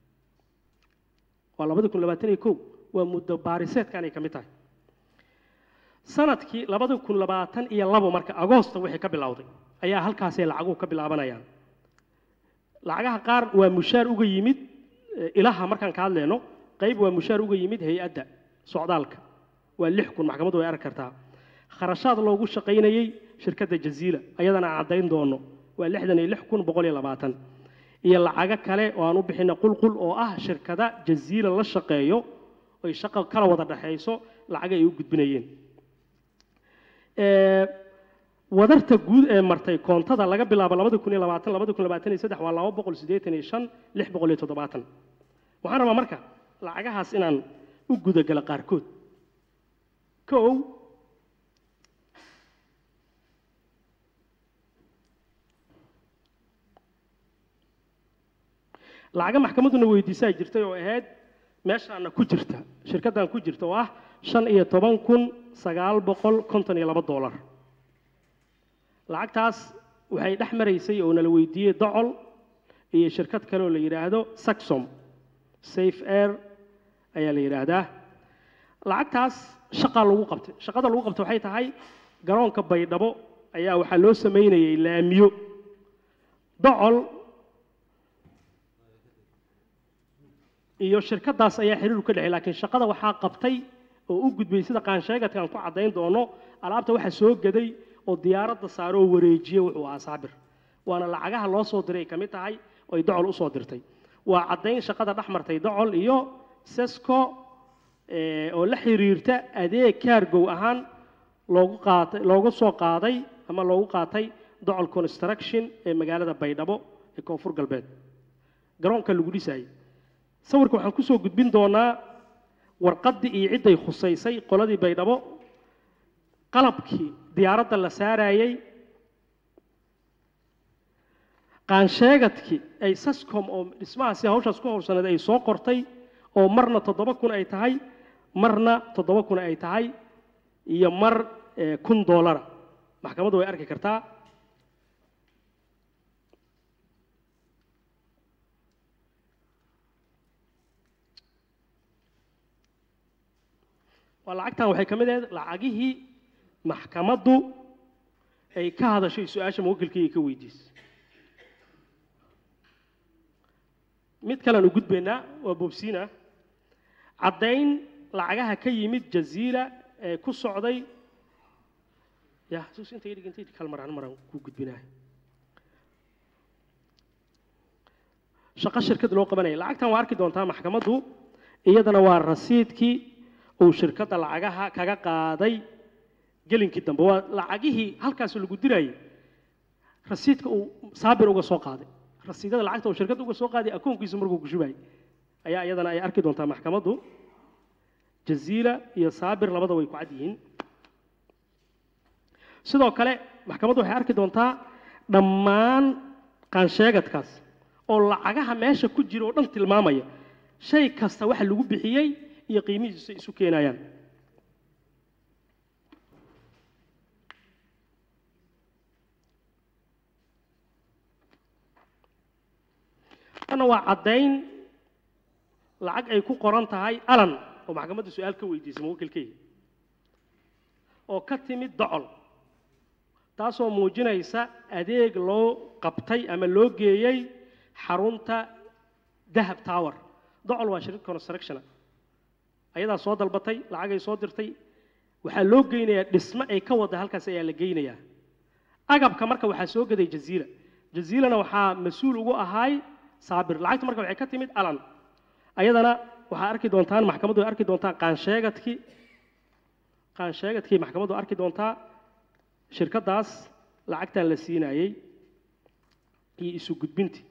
waa 2021 waa muddo baariseedkan ay kamid tahay sanadkii 2022 marka Agoosto wixii ka bilowday ayaa halkaas ay lacagu ka bilaabanayaan lacagaha qaar waa mushaar uga yimid ilaha markaan ka hadlayno qayb waa mushaar uga yimid hay'adda socdaalka waa 6,000 maxkamaddu way arki kartaa kharashaad loogu shaqaynayay shirkadda jaziila ayadana cadayn doono waa 66,120 iyo lacaga kale oo aan u bixina qulqul oo ah shirkada jaziila la shaqeeyo oo shaqo kala wada dhaxayso lacag ay u gudbinayeen wadarta guud ee martay koontada laga bilaabo 2023 waa 285,670 waxaan rabaa marka lacagahaas inaan u guda galo qaarkood kow lacaga maxkamadduna weydiisay jirtay oo ahayd meeshaana ku jirta shirkaddan ku jirta oo ah $15,952 lacagtaas waxay dhex maraysay oo nala weydiiyey docol iyo shirkad kale oo la yiraahdo Saxom Safe Air ayaa la yiraahdaa lacagtaas shaqada lagu qabtay waxay tahay garoonka Baydhabo ayaa waxa loo sameeyay laamiyo docol iyo shirkadaas ayaa xiriir ka dhaxay laakiin shaqada waxaa qabtay oo u gudbay sida qaansheegadkan ku cadeyn doono alaabta waxa soo gaday oo diyaaradda saaro wareejiyay wuxuu ahaa Saabir waana lacagaha loo soo diray kamid tahay oo ay docol u soo dirtay waa cadeyn shaqada dhaxmartay docol iyo Sesco oo la xiriirta adeeg cargo ahaan loogu soo qaaday ama loogu qaatay docol construction ee magaalada Baydhabo ee Koonfur Galbeed garoonka lagu dhisay sawirka waxaan ku soo gudbin doonaa warqadii iyo ciday khusaysay qoladii Baydhabo qalabkii diyaaradda la saarayay qaansheegadkii ay Sescom oo dhismahaasi hawshaas ku howlsanayd ay soo qortay oo marna 7,000 ay tahay marna 7,000 ay tahay iyo mar $1,000 maxkamaddu way arki kartaa lacagtan waxay kamid ahayd lacagihii maxkamaddu ay ka hadashay su'aasha muwakkilkii ka weydiisay mid kale aan u gudbaynaa waa boobsiina cadeyn lacagaha ka yimid jaziira ee ku socday ya suus inta dhigantay kalmaraan maran ku gudbinaa shaqo shirkad loo qabanay lacagtan waa arki doontaa maxkamaddu iyadana waa rasiidkii oo shirkadda lacagaha kaga qaaday gelinkii dambe waa lacagihii halkaas lagu diray rasiidka uu Saabir uga soo qaaday rasiidada lacagta oo shirkadda uga soo qaaday akoonkiisa markuu ku shubay ayaa iyadana ay arki doontaa maxkamaddu jaziila iyo Saabir labada way ku cad yihiin sidoo kale maxkamaddu waxay arki doontaa dhammaan qaansheegadkaas oo lacagaha meesha ku jira oo dhan tilmaamaya shay kasta waxa lagu bixiyay iyo qiimihiisa isu keenayaan ana waa cadeyn lacag ay ku qoran tahay alan oo maxkamaddu su'aal ka weydiisay muwakkilkii oo ka timid docol taasoo muujinaysa adeeg loo qabtay ama loo geeyay xarunta Dahab Tower docol waa shirkad construction ayadaa soo dalbatay lacag ay soo dirtay waxaa loo geynayaa dhismo ay ka wada halkaas ayaa la geynayaa agabka marka waxaa soo gaday jaziilana waxaa mas'uul ugu ahaay Saabir lacagta marka waxay ka timid alan ayadana waxaa arki doontaan maxkamaddu arki doontaa qaansheegadkii maxkamaddu arki doontaa shirkadaas lacagtan la siinayay iyo isu gudbintii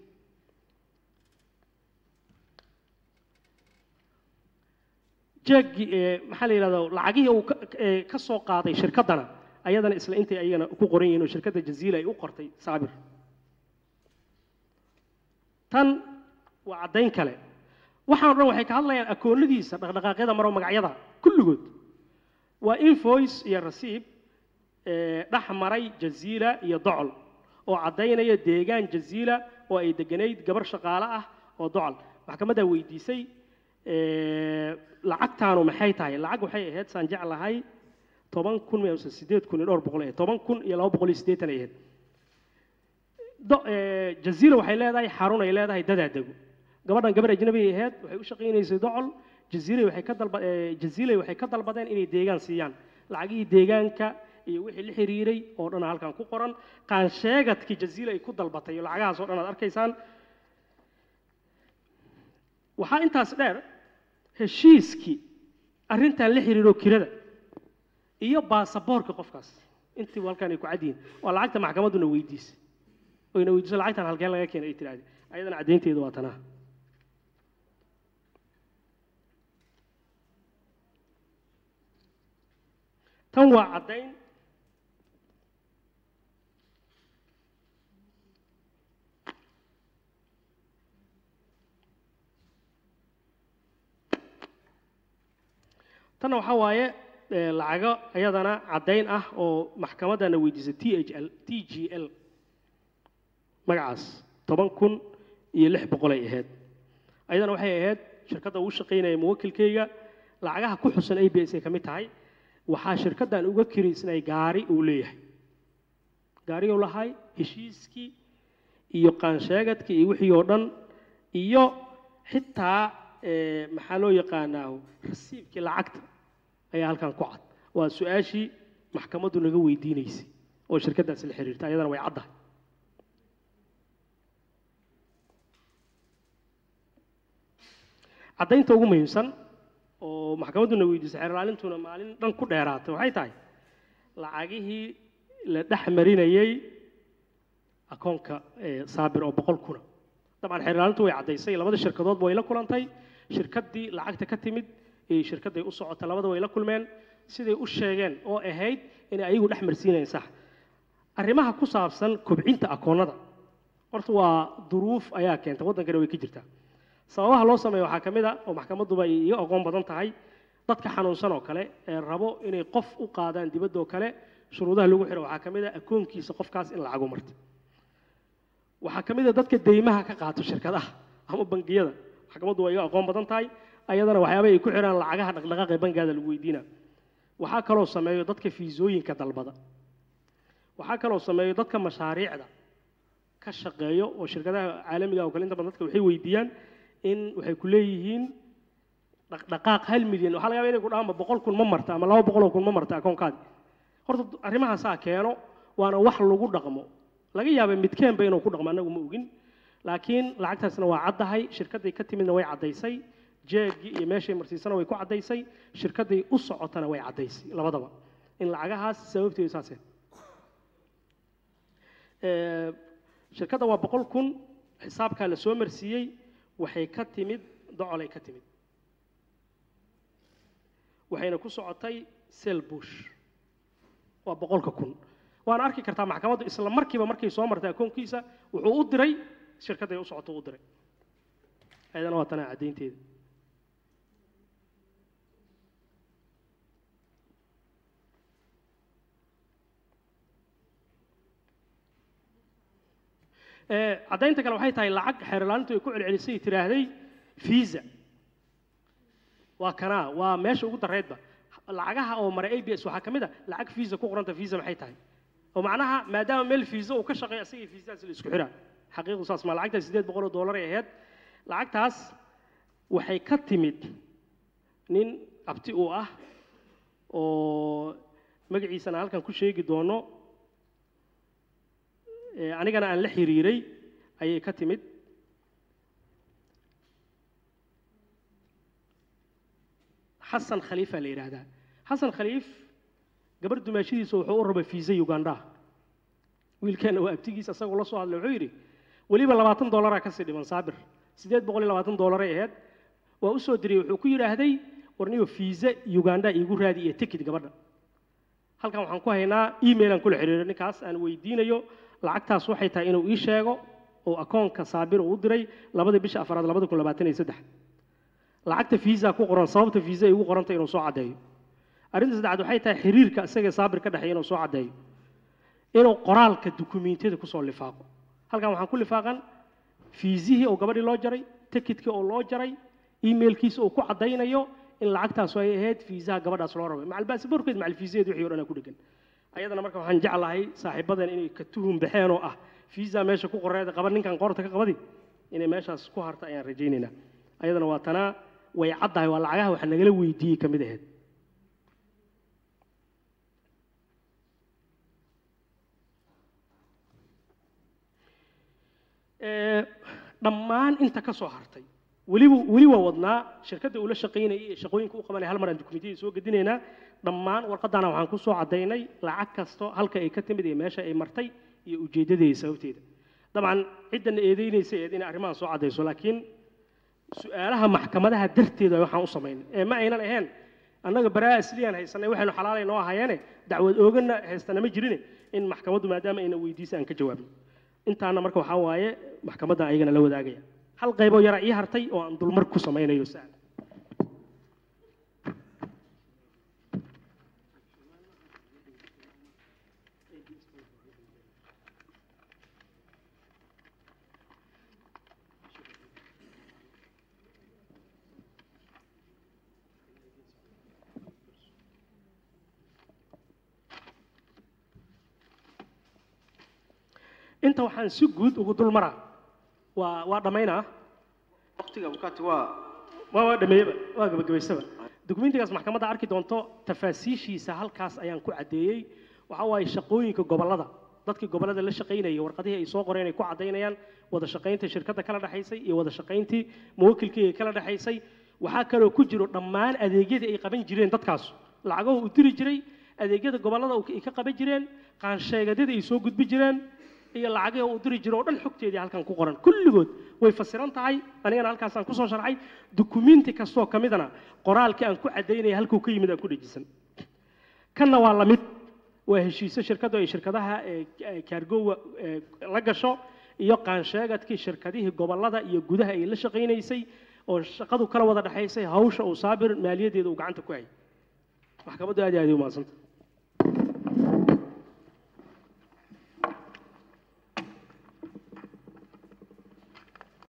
jeegi maxaa la yiraahdaa lacagihii uu ka soo qaaday shirkadana ayadana isla intay ayagana ku qoran yihiin oo shirkadda jaziila ay u qortay Saabir tan waa cadeyn kale waxaan dhan waxay ka hadlayaan akoonadiisa dhaqdhaqaaqyada maro magacyada kulligood waa invoice iyo receipt dhaxmaray jaziila iyo docol oo cadeynaya deegaan jaziila oo ay deganayd gabar shaqaale ah oo docol maxkamadda weydiisay lacagtaanu maxay tahay lacag waxay ahayd saan jeclahay 10,000 iyo 8,000 dhowr boqol ee 10,000 iyo 280 ahayd jaziila waxay leedahay xarun ay leedahay dadaadego gabadhan gabar ajnabi ahayd waxay u shaqeynaysay docol jaziila waxay ka dalbadeen inay deegaan siiyaan lacagihii deegaanka iyo wixii la xiriiray oo dhan halkan ku qoran qaansheegadkii jaziila ay ku dalbatay lacagahaas oo dhan aad arkaysaan waxaa intaas dheer heshiiskii arrintan la xiriiro kirada iyo baasaboorka qofkaas intii halkan ay ku cad yihiin waa lacagta maxkamadduna weydiisay oo ina weydiisay lacagtan halkeen laga keenay ay tiraahday ayadana caddeynteedu waa tanaa tan waa caddeyn tan waxa waaye lacago ayadana cadeyn ah oo maxkamadana weydiisay TGL magacaas 10,600 ay ahayd ayadana waxay ahayd shirkadda uu shaqeynayay muwakkilkayga lacagaha ku xusan ABS ay kamid tahay waxaa shirkaddan uga kiraysnay gaari uu leeyahay gaari uu lahay heshiiskii iyo qaansheegadka iyo wixii oo dhan iyo xitaa maxaa loo yaqaanaa rasiibkii lacagta ayaa halkan ku cad waa su-aashii maxkamaddu naga weydiinaysay oo shirkaddaasi la xiriirta ayadana way caddahay caddaynta ugu muhiimsan oo maxkamadduna weydiisay xeer ilaalintuna maalin dhan ku dheeraatay waxay tahay lacagihii la dhex marinayay akoonka saabir oo 100 kuna dabcan xeer ilaalintu way caddaysay labada shirkadoodba way la kulantay shirkaddii lacagta ka timid iyo shirkadday u socota labada way la kulmeen siday u sheegeen oo ahayd inay ayagu dhex marsiinayeen sax arrimaha ku saabsan kobcinta akoonnada horta waa duruuf ayaa keentay waddankana way ka jirtaa sababaha loo sameeyo waxaa ka mid ah oo maxkamadduba ay iga aqoon badan tahay dadka xanuunsan oo kale ee rabo inay qof u qaadaan dibadda oo kale shuruudaha lagu xiro waxaa ka mid ah akoonkiisa qofkaas in lacago marto waxaa ka mid ah dadka deymaha ka qaato shirkadaha ama bangiyada maxkamaddu waa iga aqoon badan tahay ayadana waxyaabay ay ku xiraan lacagaha dhaqdhaqaaqa ee bangigaada lagu weydiinaa waxaa kaloo sameeyo dadka fiisooyinka dalbada waxaa kaloo sameeyo dadka mashaariicda ka shaqeeyo oo shirkadaha caalamiga oo kale inta badan dadka waxay weydiiyaan in waxay ku leeyihiin dhaqdhaqaaq 1 milyan waxa laga yaabaa inay ku dhaama 100 kun ma marta ama 200 kun ma marta akoonkaadi horta arrimahaasaa keeno waana wax lagu dhaqmo laga yaabaa midkeenba inuu ku dhaqmo annagu ma ogin laakiin lacagtaasna waa caddahay shirkadday ka timidna way caddaysay jeegii iyo meeshay marsiisana way ku caddaysay shirkadday u socotana way caddaysay labadaba in lacagahaas sababteedu saaseen shirkadda waa 100 kun xisaabkaa la soo marsiiyey waxay ka timid docolay ka timid waxayna ku socotay selbush waa 100 kun waana arki kartaa maxkamaddu isla markiiba markay soo martay akoonkiisa wuxuu u diray shirkadday u socoto u diray ayadana waa tanaa caddaynteeda caddaynta kale waxay tahay lacag xeer ilaalintu ay ku celcelisay tiraahday visa waa kanaa waa meesha ugu dareedba lacagaha oo maray ABS waxaa ka mid ah lacag visa ku qoranta visa maxay tahay oo macnaha maadaama meel visa uu ka shaqeeyo asagii visaas la isku xiraa xaqiiqdu saas ma lacagta $800 ay ahayd lacagtaas waxay ka timid nin abti uu ah oo magaciisana halkan ku sheegi doono anigana aan la xiriiray ayay ka timid xasan khaliifa la yiraahdaa xasan khaliif gabar dumaashidiisa wuxuu u rabay fiisa Uganda wiilkeena waa abtigiisa asagoo la soo hadlay wuxuu yiri waliba $20 ka sii dhiman saabir $820 ay ahayd waa u soo diray wuxuu ku yiraahday warniyo fiisa Uganda igu raadi iyo ticket gabadha halkan waxaan ku haynaa email aan kula xiriiray ninkaas aan weydiinayo lacagtaas waxay tahay inuu ii sheego oo akoonka saabir uu diray 2 bisha 4 2023 lacagta fiisa ku qoran sababta fiisa ay ugu qorantay inuu soo cadeeyo arrinta saddexaad waxay tahay xiriirka isaga saabir ka dhaxeeya inuu soo cadeeyo inuu qoraalka dukumiintiyada ku soo lifaaqo halkan waxaan ku lifaaqan fiisihii oo gabadhii loo jaray ticketkii oo loo jaray emailkiisa oo ku cadaynayo in lacagtaas ay ahayd fiisaha gabadhaas loo rabay macal baasaboorkeed macal fiisadeed wixii oo dhan ku dhigan ayadana marka waxaan jeclahay saaxiibadan inay ka tuhum baxeen oo ah fiisa meesha ku qoreeda qaban ninkan qorta ka qabadi inay meeshaas ku harta ayaan rajaynaynaa ayadana waa tanaa way caddahay waa lacagaha waxa nagala weydiiyey ka mid ahayd dhammaan inta ka soo hartay weli waa wadnaa shirkadda uu la shaqaynayay ee shaqooyinka u qabanay hal mar aan dukumiintiyada soo gedinaynaa dhammaan warqadana waxaan ku soo cadaynay lacag kasto halka ay ka timid iyo meesha ay martay iyo ujeedadeeda sababteeda dabcan cidana eedeynaysa in arrimahan soo cadayso laakiin su'aalaha maxkamadaha darteeda waxaan u sameynay ee ma aynan ahayn annaga baraa asliyan haysanay waxaynu xalaalay noo ahaayeen dacwad oogana haystana ma jirin in maxkamaddu maadaama ayna weydiisay aan ka jawaabno intaana marka waxaa waaye maxkamadda ayagana la wadaagaya hal qayboo yara ii hartay oo aan dulmar ku sameynayo sa'al inta waxaan si guud ugu dul maraa waa dhamaynaa waqtiga bukaati waa dhameeyaba waa gabagabaysaba dukumentigaas maxkamadda arki doonto tafaasiishiisa halkaas ayaan ku cadeeyay waxa waaye shaqooyinka gobolada dadkii gobolada la shaqeynayay warqadihii ay soo qoreen ay ku cadeynayaan wada shaqeynta shirkadda kala dhaxaysay iyo wada shaqeyntii muwakkilkii kala dhaxaysay waxaa kaloo ku jiro dhammaan adeegyadii ay qaban jireen dadkaas lacagahu u diri jiray adeegyada gobolada ay ka qaban jireen qaansheegadada ay soo gudbi jireen iyo lacagaha uu diri jiro oo dhan xogteedii halkan ku qoran kulligood way fasiran tahay anigana halkaasaan ku soo sharxay dukumenti kastoo ka midana qoraalkii aan ku cadaynaya halkuu ka yimid aan ku dhajisan kanna waa la mid waa heshiisyo shirkaddu ay shirkadaha kaargowa la gasho iyo qaansheegadkii shirkadihii gobolada iyo gudaha ay la shaqaynaysay oo shaqadu kala wada dhaxaysay hawsha uu saabir maaliyadeeda uu gacanta ku hayay maxkamaddu aad iyo aad u mahadsantahay